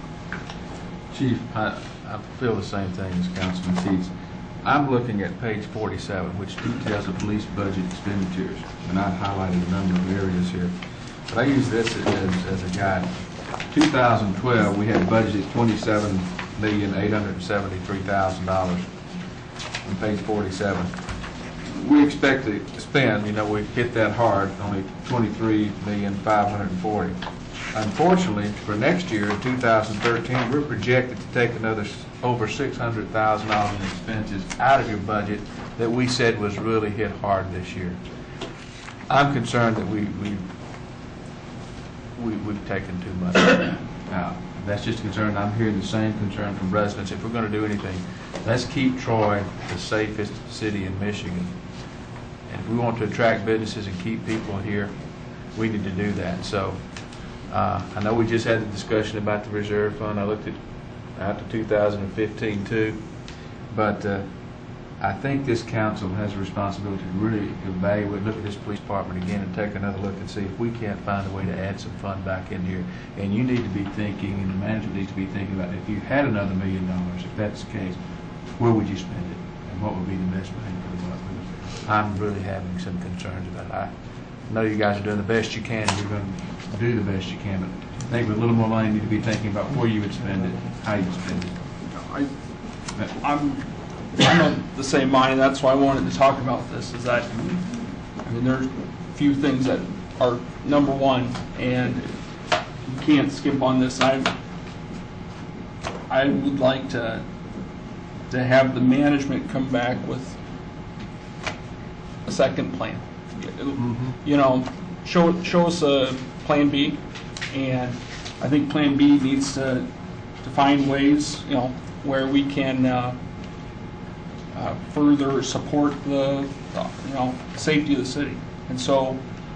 Chief, I, I feel the same thing as Councilman Teets. I'm looking at page forty-seven, which details the police budget expenditures, and I've highlighted a number of areas here. But I use this as, as a guide. two thousand twelve, we had budgeted twenty-seven million eight hundred seventy-three thousand dollars on page forty-seven. We expect to spend, you know, we hit that hard, only twenty-three million five hundred forty. Unfortunately, for next year, two thousand thirteen, we're projected to take another s- over six hundred thousand dollars in expenses out of your budget that we said was really hit hard this year. I'm concerned that we, we, we, we've taken too much out. That's just a concern. I'm hearing the same concern from residents. If we're going to do anything, let's keep Troy the safest city in Michigan. And if we want to attract businesses and keep people here, we need to do that. So uh, I know we just had the discussion about the reserve fund. I looked at out to two thousand fifteen too, but uh, I think this council has a responsibility to really evaluate, look at this police department again and take another look and see if we can't find a way to add some fund back in here. And you need to be thinking, and the management needs to be thinking about, if you had another million dollars, if that's the case, where would you spend it? And what would be the best bang for the buck? I'm really having some concerns about it. I know you guys are doing the best you can. You're going to do the best you can, but I think with a little more money, you need to be thinking about where you would spend it, how you would spend it. I, I'm, I'm of the same mind, that's why I wanted to talk about this, is that, I mean, there's a few things that are number one, and you can't skip on this. I, I would like to, to have the management come back with a second plan. You know, show, show us a plan B, and I think plan B needs to, to find ways, you know, where we can uh, uh, further support the, uh, you know, safety of the city. And so,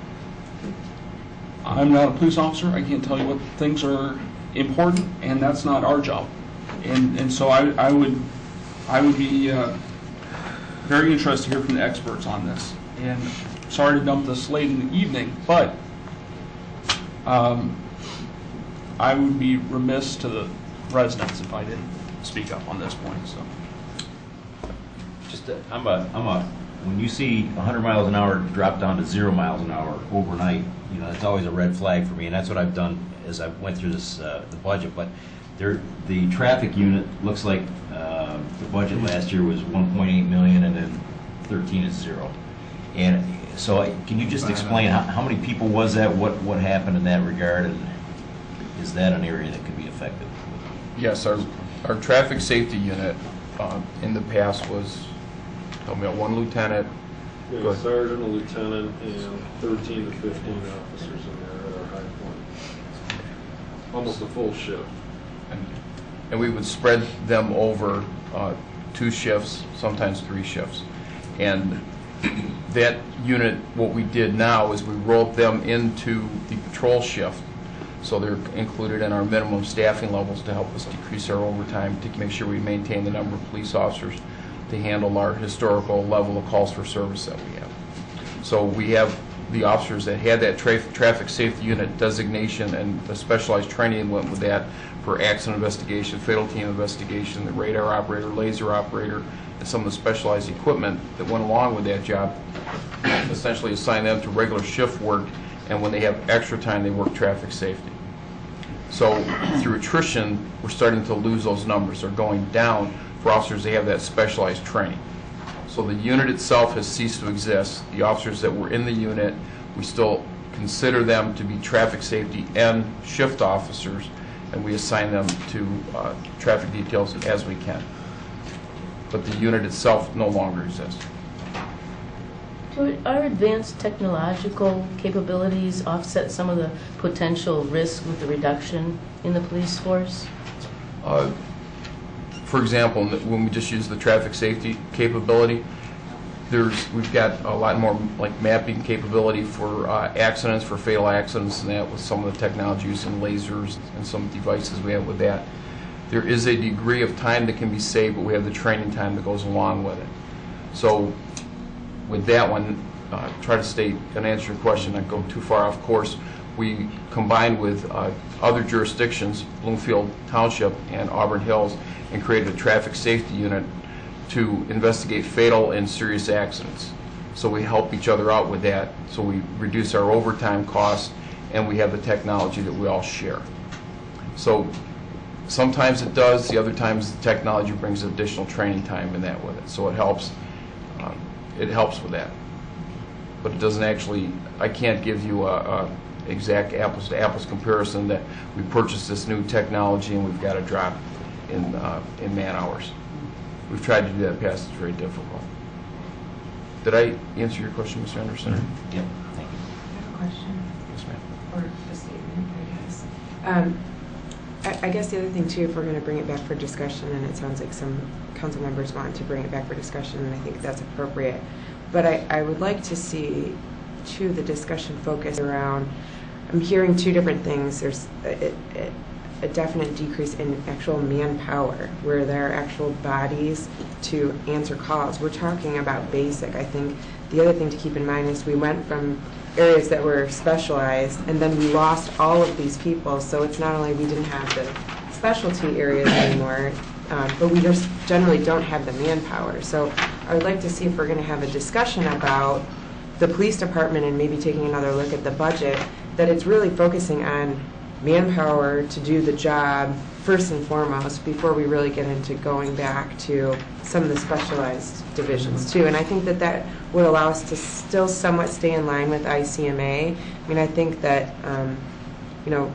I'm not a police officer. I can't tell you what things are important, and that's not our job. And and so I, I would I would be uh, very interested to hear from the experts on this. And sorry to dump this late in the evening, but um, I would be remiss to the residents if I didn't speak up on this point. So. Just, uh, I'm a, I'm a, when you see one hundred miles an hour drop down to zero miles an hour overnight, you know, that's always a red flag for me, and that's what I've done as I went through this, uh, the budget. But there, the traffic unit looks like uh, the budget last year was one point eight million, and then thirteen is zero. And so, I- can you just explain how, how many people was that? What what happened in that regard, and is that an area that could be affected? Yes, our, our traffic safety unit uh, in the past was, tell me, one lieutenant. We Go have a ahead. sergeant, a lieutenant, and thirteen to fifteen officers in there at our high point. Almost a full shift. And- And we would spread them over uh, two shifts, sometimes three shifts. And that unit, what we did now is we rolled them into the patrol shift. So they're included in our minimum staffing levels to help us decrease our overtime, to make sure we maintain the number of police officers to handle our historical level of calls for service that we have. So we have the officers that had that tra traffic safety unit designation, and the specialized training went with that for accident investigation, fatal team investigation, the radar operator, laser operator, and some of the specialized equipment that went along with that job. Essentially assign them to regular shift work, and when they have extra time, they work traffic safety. So through attrition, we're starting to lose those numbers. They're going down for officers that have that specialized training. So the unit itself has ceased to exist. The officers that were in the unit, we still consider them to be traffic safety and shift officers, and we assign them to uh, traffic details as we can. But the unit itself no longer exists. Do our advanced technological capabilities offset some of the potential risk with the reduction in the police force? Uh, For example, when we just use the traffic safety capability, there's, we've got a lot more like mapping capability for uh, accidents, for fatal accidents and that, with some of the technology using lasers and some devices we have with that. There is a degree of time that can be saved, but we have the training time that goes along with it. So with that one, uh, try to state and answer your question, not go too far off course. We combined with uh, other jurisdictions, Bloomfield Township and Auburn Hills, and created a traffic safety unit to investigate fatal and serious accidents. So we help each other out with that, so we reduce our overtime costs, and we have the technology that we all share. So sometimes it does, the other times the technology brings additional training time in that with it, so it helps, um, it helps with that. But it doesn't actually, I can't give you a, a exact apples to apples comparison that we purchased this new technology and we've got a drop in, uh, in man hours. We've tried to do that in the past, it's very difficult. Did I answer your question, Mister Anderson? Mm-hmm. Yep, thank you. I have a question, Yes, ma'am. or a statement, I guess. Um, I, I guess the other thing too, if we're going to bring it back for discussion, and it sounds like some council members want to bring it back for discussion, and I think that's appropriate. But I, I would like to see, too, the discussion focus around, I'm hearing two different things. There's a, a, a definite decrease in actual manpower, where there are actual bodies to answer calls. We're talking about basic. I think the other thing to keep in mind is we went from areas that were specialized, and then we lost all of these people. So it's not only we didn't have the specialty areas anymore, um, but we just generally don't have the manpower. So I would like to see if we're going to have a discussion about the police department and maybe taking another look at the budget, that it's really focusing on manpower to do the job first and foremost before we really get into going back to some of the specialized divisions too. And I think that that would allow us to still somewhat stay in line with I C M A. I mean, I think that, um, you know,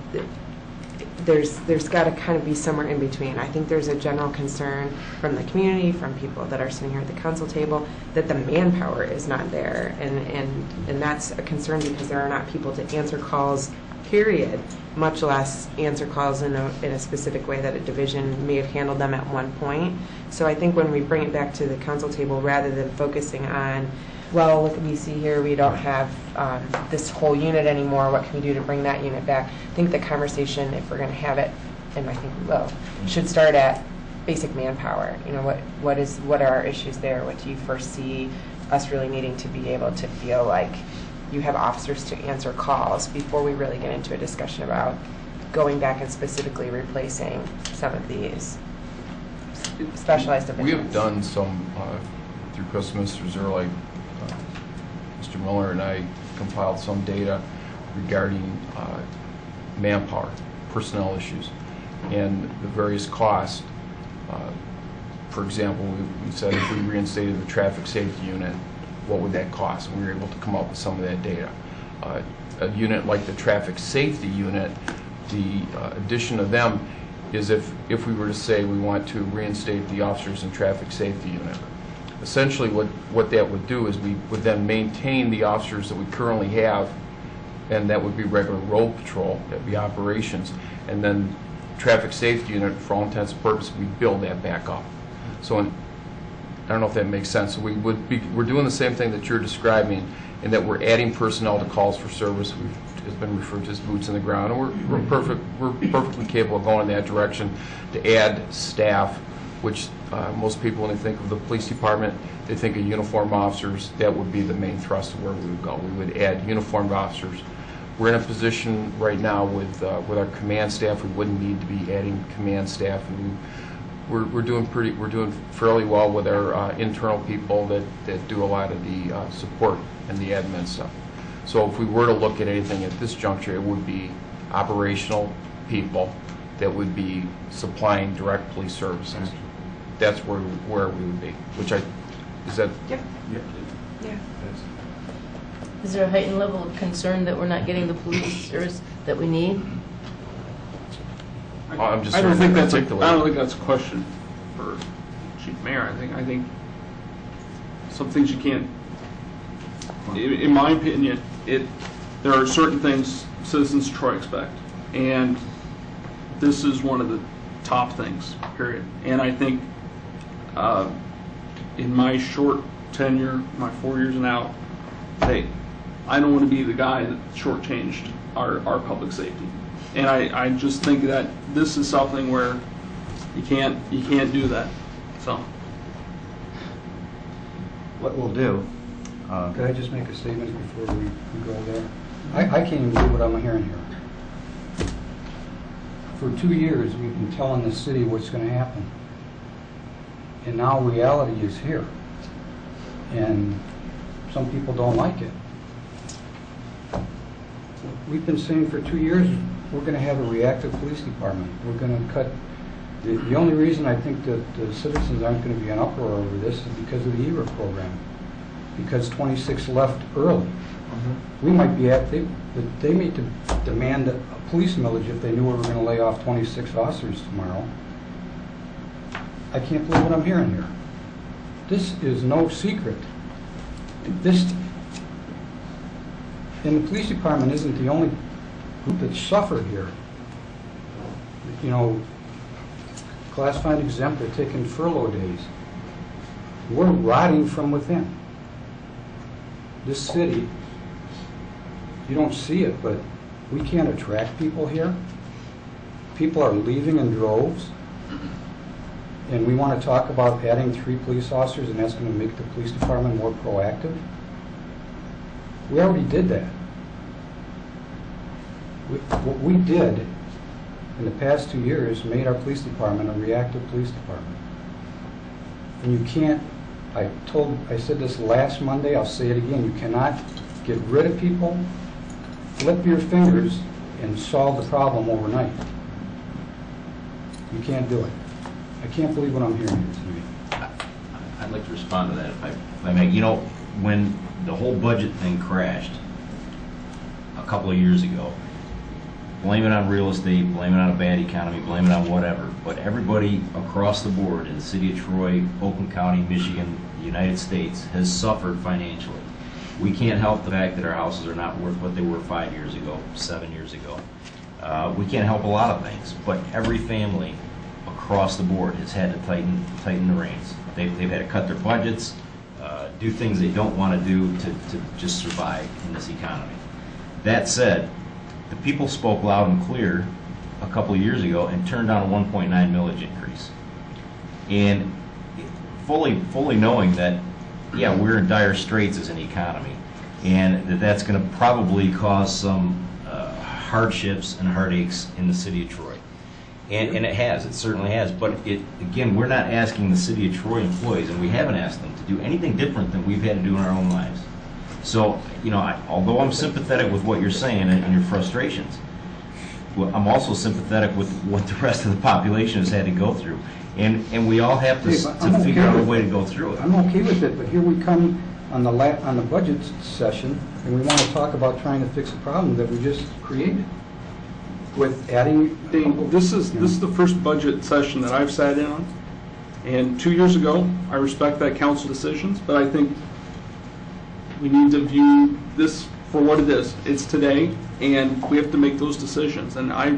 there's there's got to kind of be somewhere in between. I think there's a general concern from the community, from people that are sitting here at the council table, that the manpower is not there, and and and that's a concern because there are not people to answer calls, period, much less answer calls in a, in a specific way that a division may have handled them at one point. So I think when we bring it back to the council table, rather than focusing on, well, look, we see here we don't have um, this whole unit anymore, what can we do to bring that unit back? I think the conversation, if we're going to have it, and I think we will, should start at basic manpower. You know, what what is what are our issues there? What do you foresee us really needing to be able to feel like you have officers to answer calls before we really get into a discussion about going back and specifically replacing some of these specialized divisions? We have done some, uh, through Mister Zerlich, uh, Mister Miller and I compiled some data regarding uh, manpower, personnel issues, and the various costs. Uh, for example, we, we said if we reinstated the traffic safety unit, what would that cost? And we were able to come up with some of that data. Uh, a unit like the traffic safety unit, the uh, addition of them is if, if we were to say we want to reinstate the officers in traffic safety unit. Essentially what, what that would do is we would then maintain the officers that we currently have, and that would be regular road patrol, that would be operations, and then traffic safety unit, for all intents and purposes, we build that back up. So in, I don't know if that makes sense. So we would be, we're doing the same thing that you're describing, in that we're adding personnel to calls for service. We've, it's been referred to as boots in the ground, and we're, we're perfect. We're perfectly capable of going in that direction to add staff, which uh, most people, when they think of the police department, they think of uniformed officers. That would be the main thrust of where we would go. We would add uniformed officers. We're in a position right now with uh, with our command staff. We wouldn't need to be adding command staff. And we, We're, we're doing pretty, we're doing fairly well with our uh, internal people that, that do a lot of the uh, support and the admin stuff. So if we were to look at anything at this juncture, it would be operational people that would be supplying direct police services. That's where, where we would be, which I, is that? Yep. Yeah. Is there a heightened level of concern that we're not getting the police service that we need? I'm just I don't think that's a, I articulating. don't think that's a question for Chief Mayor. I think I think some things you can't. In, in my opinion, it there are certain things citizens of Troy expect, and this is one of the top things. Period. And I think uh, in my short tenure, my four years and out, hey, I don't want to be the guy that shortchanged our our public safety. And I, I just think that this is something where you can't you can't do that. So What we'll do, uh, Could I just make a statement before we we go there? I, I can't even believe what I'm hearing here. For two years, we've been telling the city what's going to happen. And now reality is here. And some people don't like it. We've been saying for two years, we're going to have a reactive police department. We're going to cut The, the only reason I think that the citizens aren't going to be in uproar over this is because of the E R A program. Because twenty-six left early. We might be at, they, they may de- demand a police millage if they knew we were going to lay off twenty-six officers tomorrow. I can't believe what I'm hearing here. This is no secret. This, and the police department isn't the only group that suffered here. You know, classified exempt, they're taking furlough days. We're rotting from within. This city, you don't see it, but we can't attract people here. People are leaving in droves. And we want to talk about adding three police officers and that's going to make the police department more proactive. We already did that. We, what we did in the past two years made our police department a reactive police department. And you can't, I told, I said this last Monday, I'll say it again, you cannot get rid of people, flip your fingers, and solve the problem overnight. You can't do it. I can't believe what I'm hearing here tonight. I'd like to respond to that if I, if I may. You know, when the whole budget thing crashed a couple of years ago, blame it on real estate, blame it on a bad economy, blame it on whatever, but everybody across the board in the city of Troy, Oakland County, Michigan, the United States has suffered financially. We can't help the fact that our houses are not worth what they were five years ago, seven years ago. Uh, we can't help a lot of things, but every family across the board has had to tighten tighten the reins. They've, they've had to cut their budgets, uh, do things they don't want to do to, to just survive in this economy. That said, the people spoke loud and clear a couple of years ago and turned down a one point nine millage increase. And fully, fully knowing that, yeah, we're in dire straits as an economy, and that that's going to probably cause some uh, hardships and heartaches in the city of Troy. And, and it has, it certainly has. But it, again, we're not asking the city of Troy employees, and we haven't asked them to do anything different than we've had to do in our own lives. So, you know, I, although I'm sympathetic with what you're saying and, and your frustrations, well, I'm also sympathetic with what the rest of the population has had to go through. And, and we all have to, Hey, s- but to I'm figure okay out a with way it. to go through it. I'm okay with it, but here we come on the la, on the budget session, and we want to talk about trying to fix a problem that we just created with adding. Dave, this is, this is the first budget session that I've sat in on. And two years ago, I respect that council decisions, but I think we need to view this for what it is. It's today, and we have to make those decisions. And I,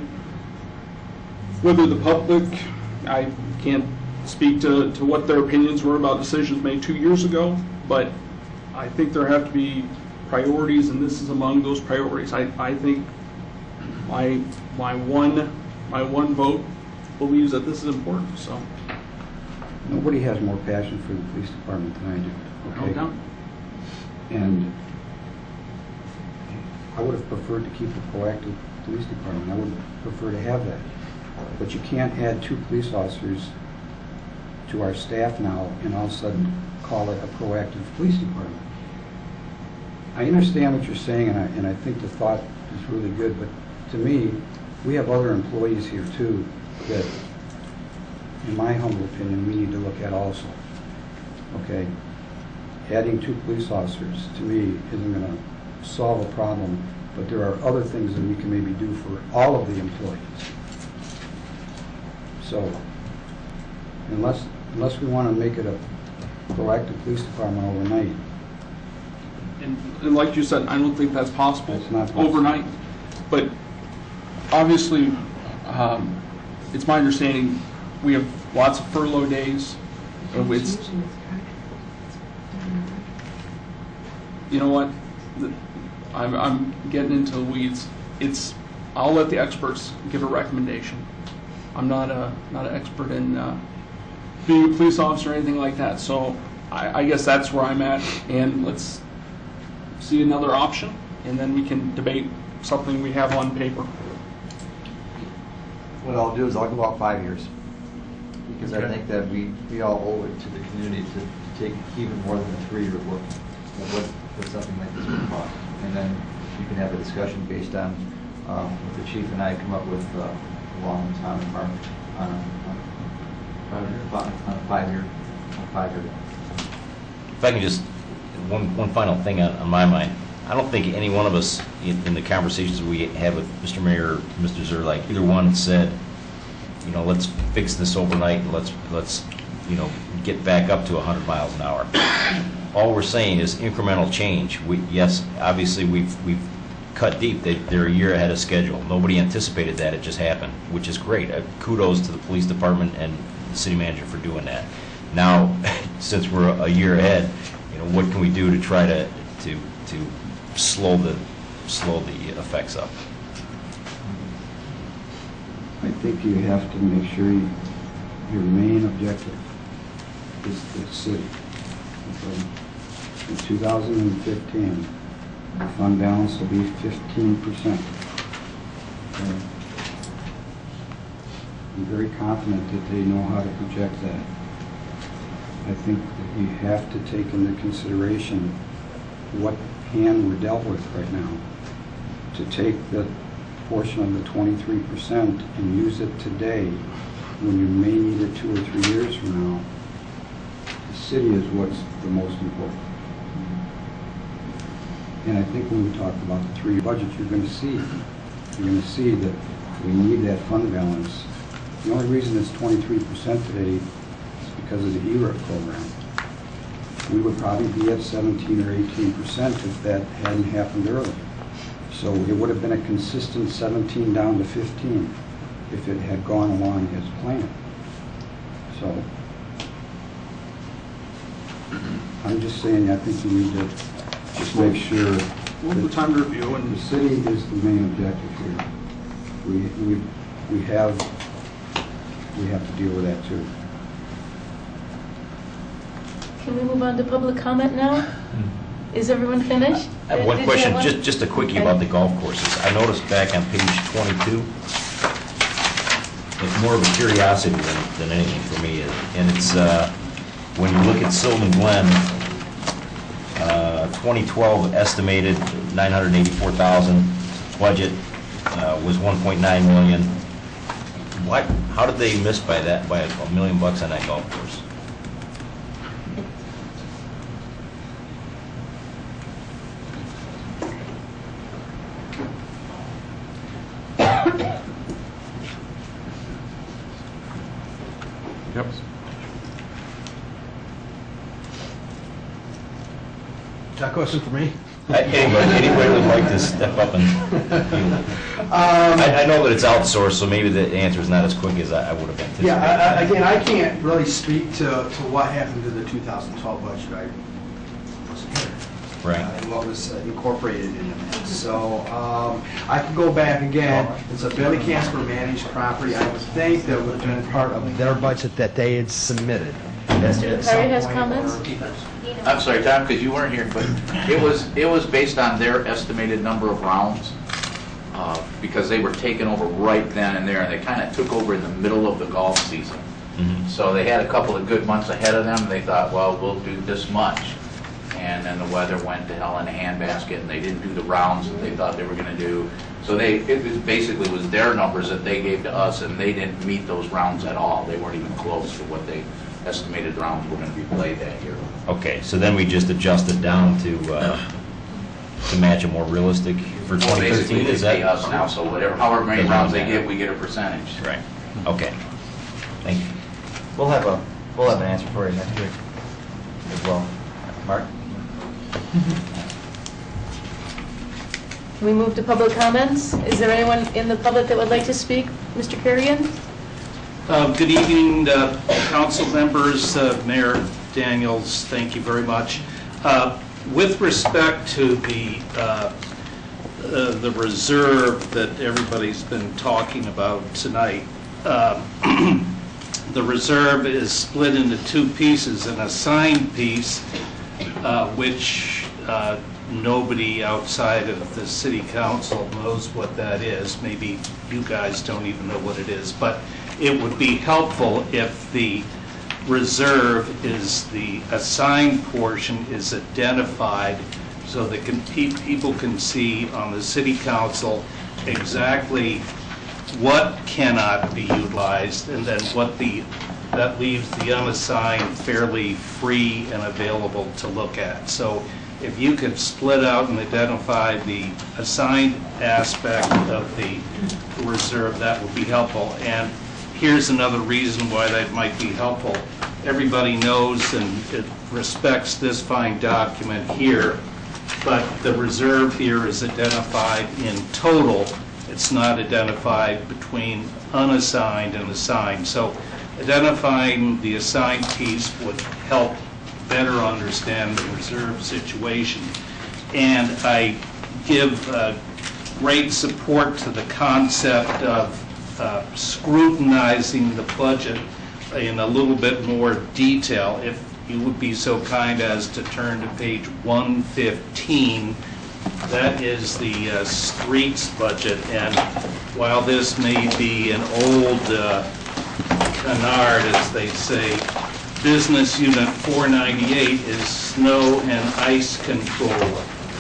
whether the public, I can't speak to, to what their opinions were about decisions made two years ago, but I think there have to be priorities, and this is among those priorities. I, I think my, my one, my one vote believes that this is important, so. Nobody has more passion for the police department than I do, No okay? doubt. And I would have preferred to keep a proactive police department. I would prefer to have that. But you can't add two police officers to our staff now and all of a sudden call it a proactive police department. I understand what you're saying, and I, and I think the thought is really good, but to me, we have other employees here too that, in my humble opinion, we need to look at also. Okay? Adding two police officers, to me, isn't going to solve a problem, but there are other things that we can maybe do for all of the employees. So, unless, unless we want to make it a proactive police department overnight, And, and like you said, I don't think that's possible It's not possible. overnight. But obviously, um, it's my understanding, we have lots of furlough days. Uh, It's, you know what? The- I'm, I'm getting into the weeds. It's, I'll let the experts give a recommendation. I'm not a, not an expert in uh, being a police officer or anything like that. So I, I guess that's where I'm at. And let's see another option, and then we can debate something we have on paper. What I'll do is I'll go out five years, because I Okay. think that we, we all owe it to the community to take even more than a three-year look at what, what something like this would cost. And then you can have a discussion based on um, what the chief and I come up with, uh, along with Tom and Mark, on, on On a five-year, on a five-year. If I can just, one, one final thing on, on my mind. I don't think any one of us, in, in the conversations we have with Mister Mayor, Mister Zerlike, either one said, you know, let's fix this overnight and let's, let's, you know, get back up to one hundred miles an hour. All we're saying is incremental change. We, yes, obviously, we've, we've cut deep. They, they're a year ahead of schedule. Nobody anticipated that. It just happened, which is great. Uh, kudos to the police department and the city manager for doing that. Now, since we're a year ahead, you know, what can we do to try to, to, to slow the, slow the effects up? I think you have to make sure you, your main objective is the city. Okay? In two thousand fifteen, the fund balance will be fifteen percent. Okay? I'm very confident that they know how to project that. I think that you have to take into consideration what hand we're dealt with right now. To take the portion of the twenty-three percent and use it today when you may need it two or three years from now, the city is what's the most important. And I think when we talk about the three budgets, you're going to see, you're going to see that we need that fund balance. The only reason it's twenty-three percent today is because of the E R I P program. We would probably be at seventeen or eighteen percent if that hadn't happened earlier. So it would have been a consistent seventeen down to fifteen if it had gone along as planned. So I'm just saying, I think you need to just make sure We'll have time to review the and city is the main objective here. We, we, we have, we have to deal with that too. Can we move on to public comment now? Is everyone finished? I have one Did you question, have one? just, just a quickie about the golf courses. I noticed back on page twenty-two, it's more of a curiosity than, than anything for me, and it's, uh, when you look at Sylvan Glen, uh, twenty twelve estimated nine hundred eighty-four thousand, budget uh, was one point nine million. What, how did they miss by that, by a million bucks on that golf course? Yep. Is that a question for me? Anybody, anybody would like to step up and, I, I know that it's outsourced, so maybe the answer is not as quick as I I would have anticipated. Yeah, I- I- again, I can't really speak to, to what happened to the two thousand twelve budget. I wasn't here. Right. uh, And what was uh, incorporated in it. So um, I could go back again. It's a Billy Casper managed property. I would think that would have been part of their budget that they had submitted. Mister Perry has comments? I'm sorry, Tom, because you weren't here, but it was, it was based on their estimated number of rounds, uh, because they were taking over right then and there, and they kind of took over in the middle of the golf season. Mhm. So they had a couple of good months ahead of them, and they thought, well, we'll do this much. And then the weather went to hell in a handbasket, and they didn't do the rounds that they thought they were going to do. So they, it was basically was their numbers that they gave to us, and they didn't meet those rounds at all. They weren't even close to what they estimated rounds were going to be played that year. Okay, so then we just adjusted down to, uh, to match a more realistic for Well, twenty basically, thirteen, they is that? pay us now, so whatever, however many Doesn't rounds they matter. give, we get a percentage. Right, okay. Thank you. We'll have a, we'll have an answer for you next week as well. Mark? Can we move to public comments? Is there anyone in the public that would like to speak? Mister Carrion? Uh, Good evening, uh, council members, uh, Mayor Daniels, thank you very much. Uh, With respect to the, uh, uh, the reserve that everybody's been talking about tonight, uh, the reserve is split into two pieces, an assigned piece, uh, which uh, nobody outside of the city council knows what that is. Maybe you guys don't even know what it is, but it would be helpful if the reserve is, the assigned portion is identified so that can, pe- people can see on the city council exactly what cannot be utilized and then what the that leaves the unassigned fairly free and available to look at. So if you could split out and identify the assigned aspect of the reserve, that would be helpful. And here's another reason why that might be helpful. Everybody knows and it respects this fine document here, but the reserve here is identified in total. It's not identified between unassigned and assigned. So identifying the assigned piece would help better understand the reserve situation. And I give uh, great support to the concept of uh, scrutinizing the budget in a little bit more detail. If you would be so kind as to turn to page one fifteen, that is the uh, streets budget. And while this may be an old uh, canard, as they say, Business Unit four ninety-eight is snow and ice control.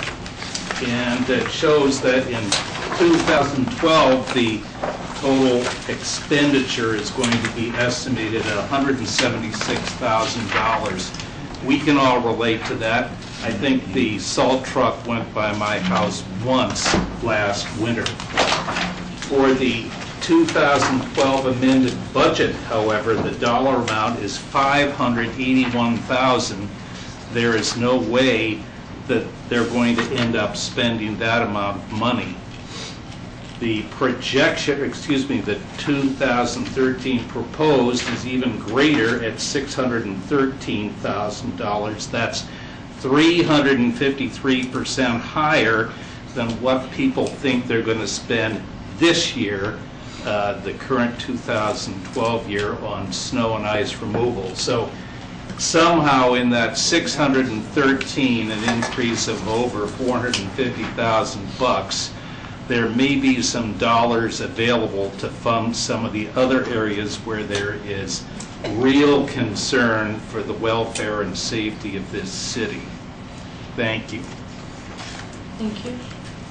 And it shows that in two thousand twelve, the total expenditure is going to be estimated at one hundred seventy-six thousand dollars. We can all relate to that. I think the salt truck went by my house once last winter. For the two thousand twelve amended budget, however, the dollar amount is five hundred eighty-one thousand dollars. There is no way that they're going to end up spending that amount of money. The projection, excuse me, the two thousand thirteen proposed is even greater at six hundred thirteen thousand dollars. That's three hundred fifty-three percent higher than what people think they're going to spend this year, uh, the current two thousand twelve year, on snow and ice removal. So somehow in that six hundred thirteen, an increase of over four hundred fifty thousand bucks, there may be some dollars available to fund some of the other areas where there is real concern for the welfare and safety of this city. Thank you. Thank you.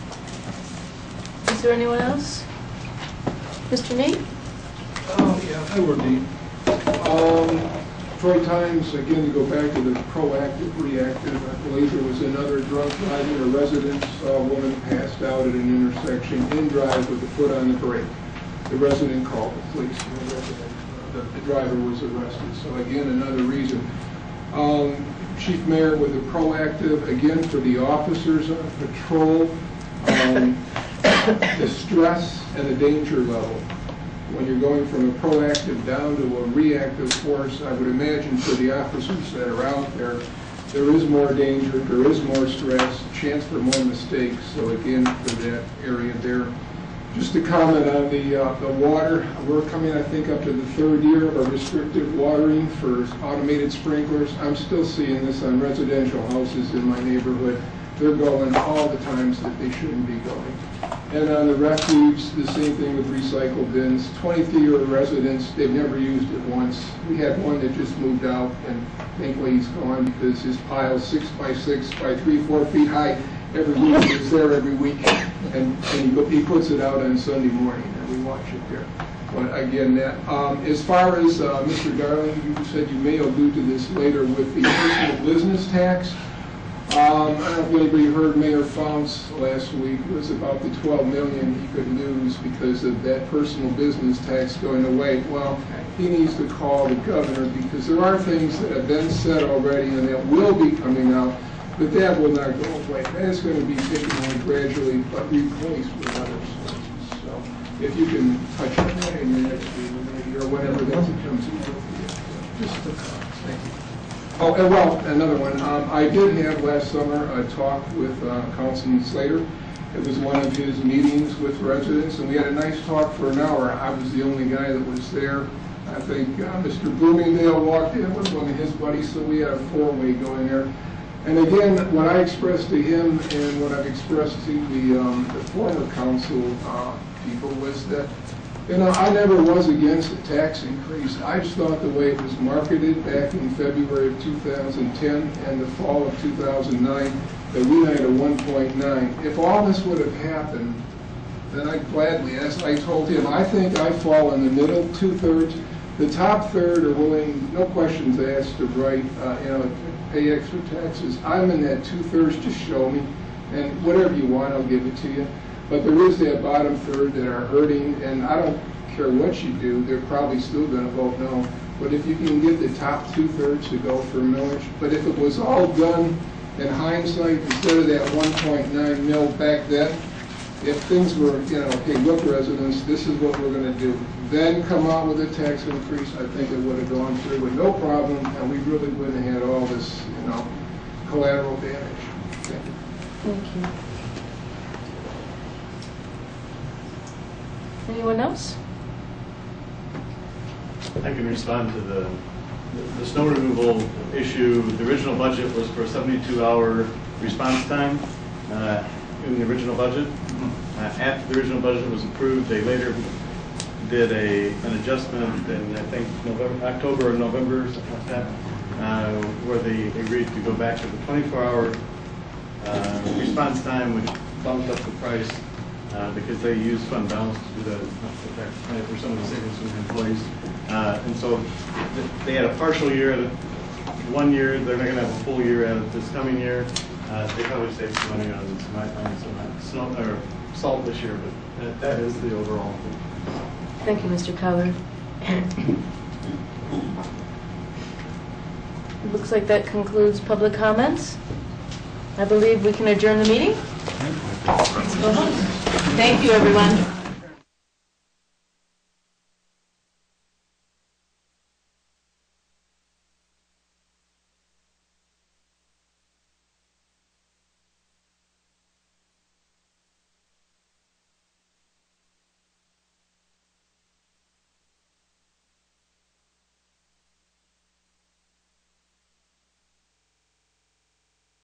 Is there anyone else? Mister Nate? Oh, yeah, hi, Wendy. Um, Troy Times, again, to go back to the proactive, reactive, I believe there was another drunk driving a residence, saw a woman passed out at an intersection, in drive with the foot on the brake. The resident called the police, and the resident, uh, the, the driver was arrested. So again, another reason. Um, Chief Mayor, with the proactive, again, for the officers on patrol, um, the stress and the danger level. When you're going from a proactive down to a reactive force, I would imagine for the officers that are out there, there is more danger, there is more stress, chance for more mistakes. So again, for that area there. Just to comment on the uh, the water, we're coming, I think, up to the third year of a restrictive watering for automated sprinklers. I'm still seeing this on residential houses in my neighborhood. They're going all the times that they shouldn't be going. And on the refuse, the same thing with recycle bins. twenty-three residents, they've never used it once. We had one that just moved out, and thankfully he's gone because his pile's six by six by three, four feet high. Every week, it's there every week, and, and he, he puts it out on Sunday morning, and we watch it there. But again, that um, as far as uh, Mister Darling, you said you may allude to this later with the personal business tax. Um, I don't know if anybody heard Mayor Founts last week was about the twelve million he could lose because of that personal business tax going away. Well, he needs to call the governor because there are things that have been said already and that will be coming out, but that will not go away. That's going to be taken away gradually, but replaced with other sources. So, if you can touch on that in your next meeting, maybe, or whatever that becomes appropriate. Just a comment. Thank you. Oh, and well, another one. Um, I did have last summer a talk with uh, Councilman Slater. It was one of his meetings with residents, and we had a nice talk for an hour. I was the only guy that was there. I think uh, Mister Bloomingdale walked in with one of his buddies, so we had a four-way going there. And again, what I expressed to him and what I've expressed to the, um, the former council uh, people was that, you know, I never was against a tax increase. I just thought the way it was marketed back in February of two thousand ten and the fall of two thousand nine, that we had a one point nine. If all this would have happened, then I'd gladly, as I told him, I think I fall in the middle, two-thirds, The top third are willing, no questions asked, to write, uh, you know, pay extra taxes. I'm in that two-thirds, just show me, and whatever you want, I'll give it to you. But there is that bottom third that are hurting, and I don't care what you do, they're probably still going to vote no. But if you can get the top two-thirds to go for millage, but if it was all done in hindsight, instead of that one point nine mil back then, if things were, you know, hey, look, residents, this is what we're going to do, then come out with a tax increase, I think it would have gone through with no problem, and we really wouldn't have had all this, you know, collateral damage. Thank you. Thank you. Anyone else? I can respond to the, the snow removal issue. The original budget was for a seventy-two hour response time uh, in the original budget. Uh, after the original budget was approved, they later did a, an adjustment in, I think, November, October or November, something like that, uh, where they agreed to go back to the twenty-four hour uh, response time, which bumped up the price uh, because they used fund balance to do that for some of the savings from the employees. Uh, and so th they had a partial year at it, one year, they're not going to have a full year at it this coming year. Uh, they probably saved some money on some, on some uh, snow or salt this year, but that, that is the overall. Thank you, Mister Cowler. Looks like that concludes public comments. I believe we can adjourn the meeting. Thank you, everyone.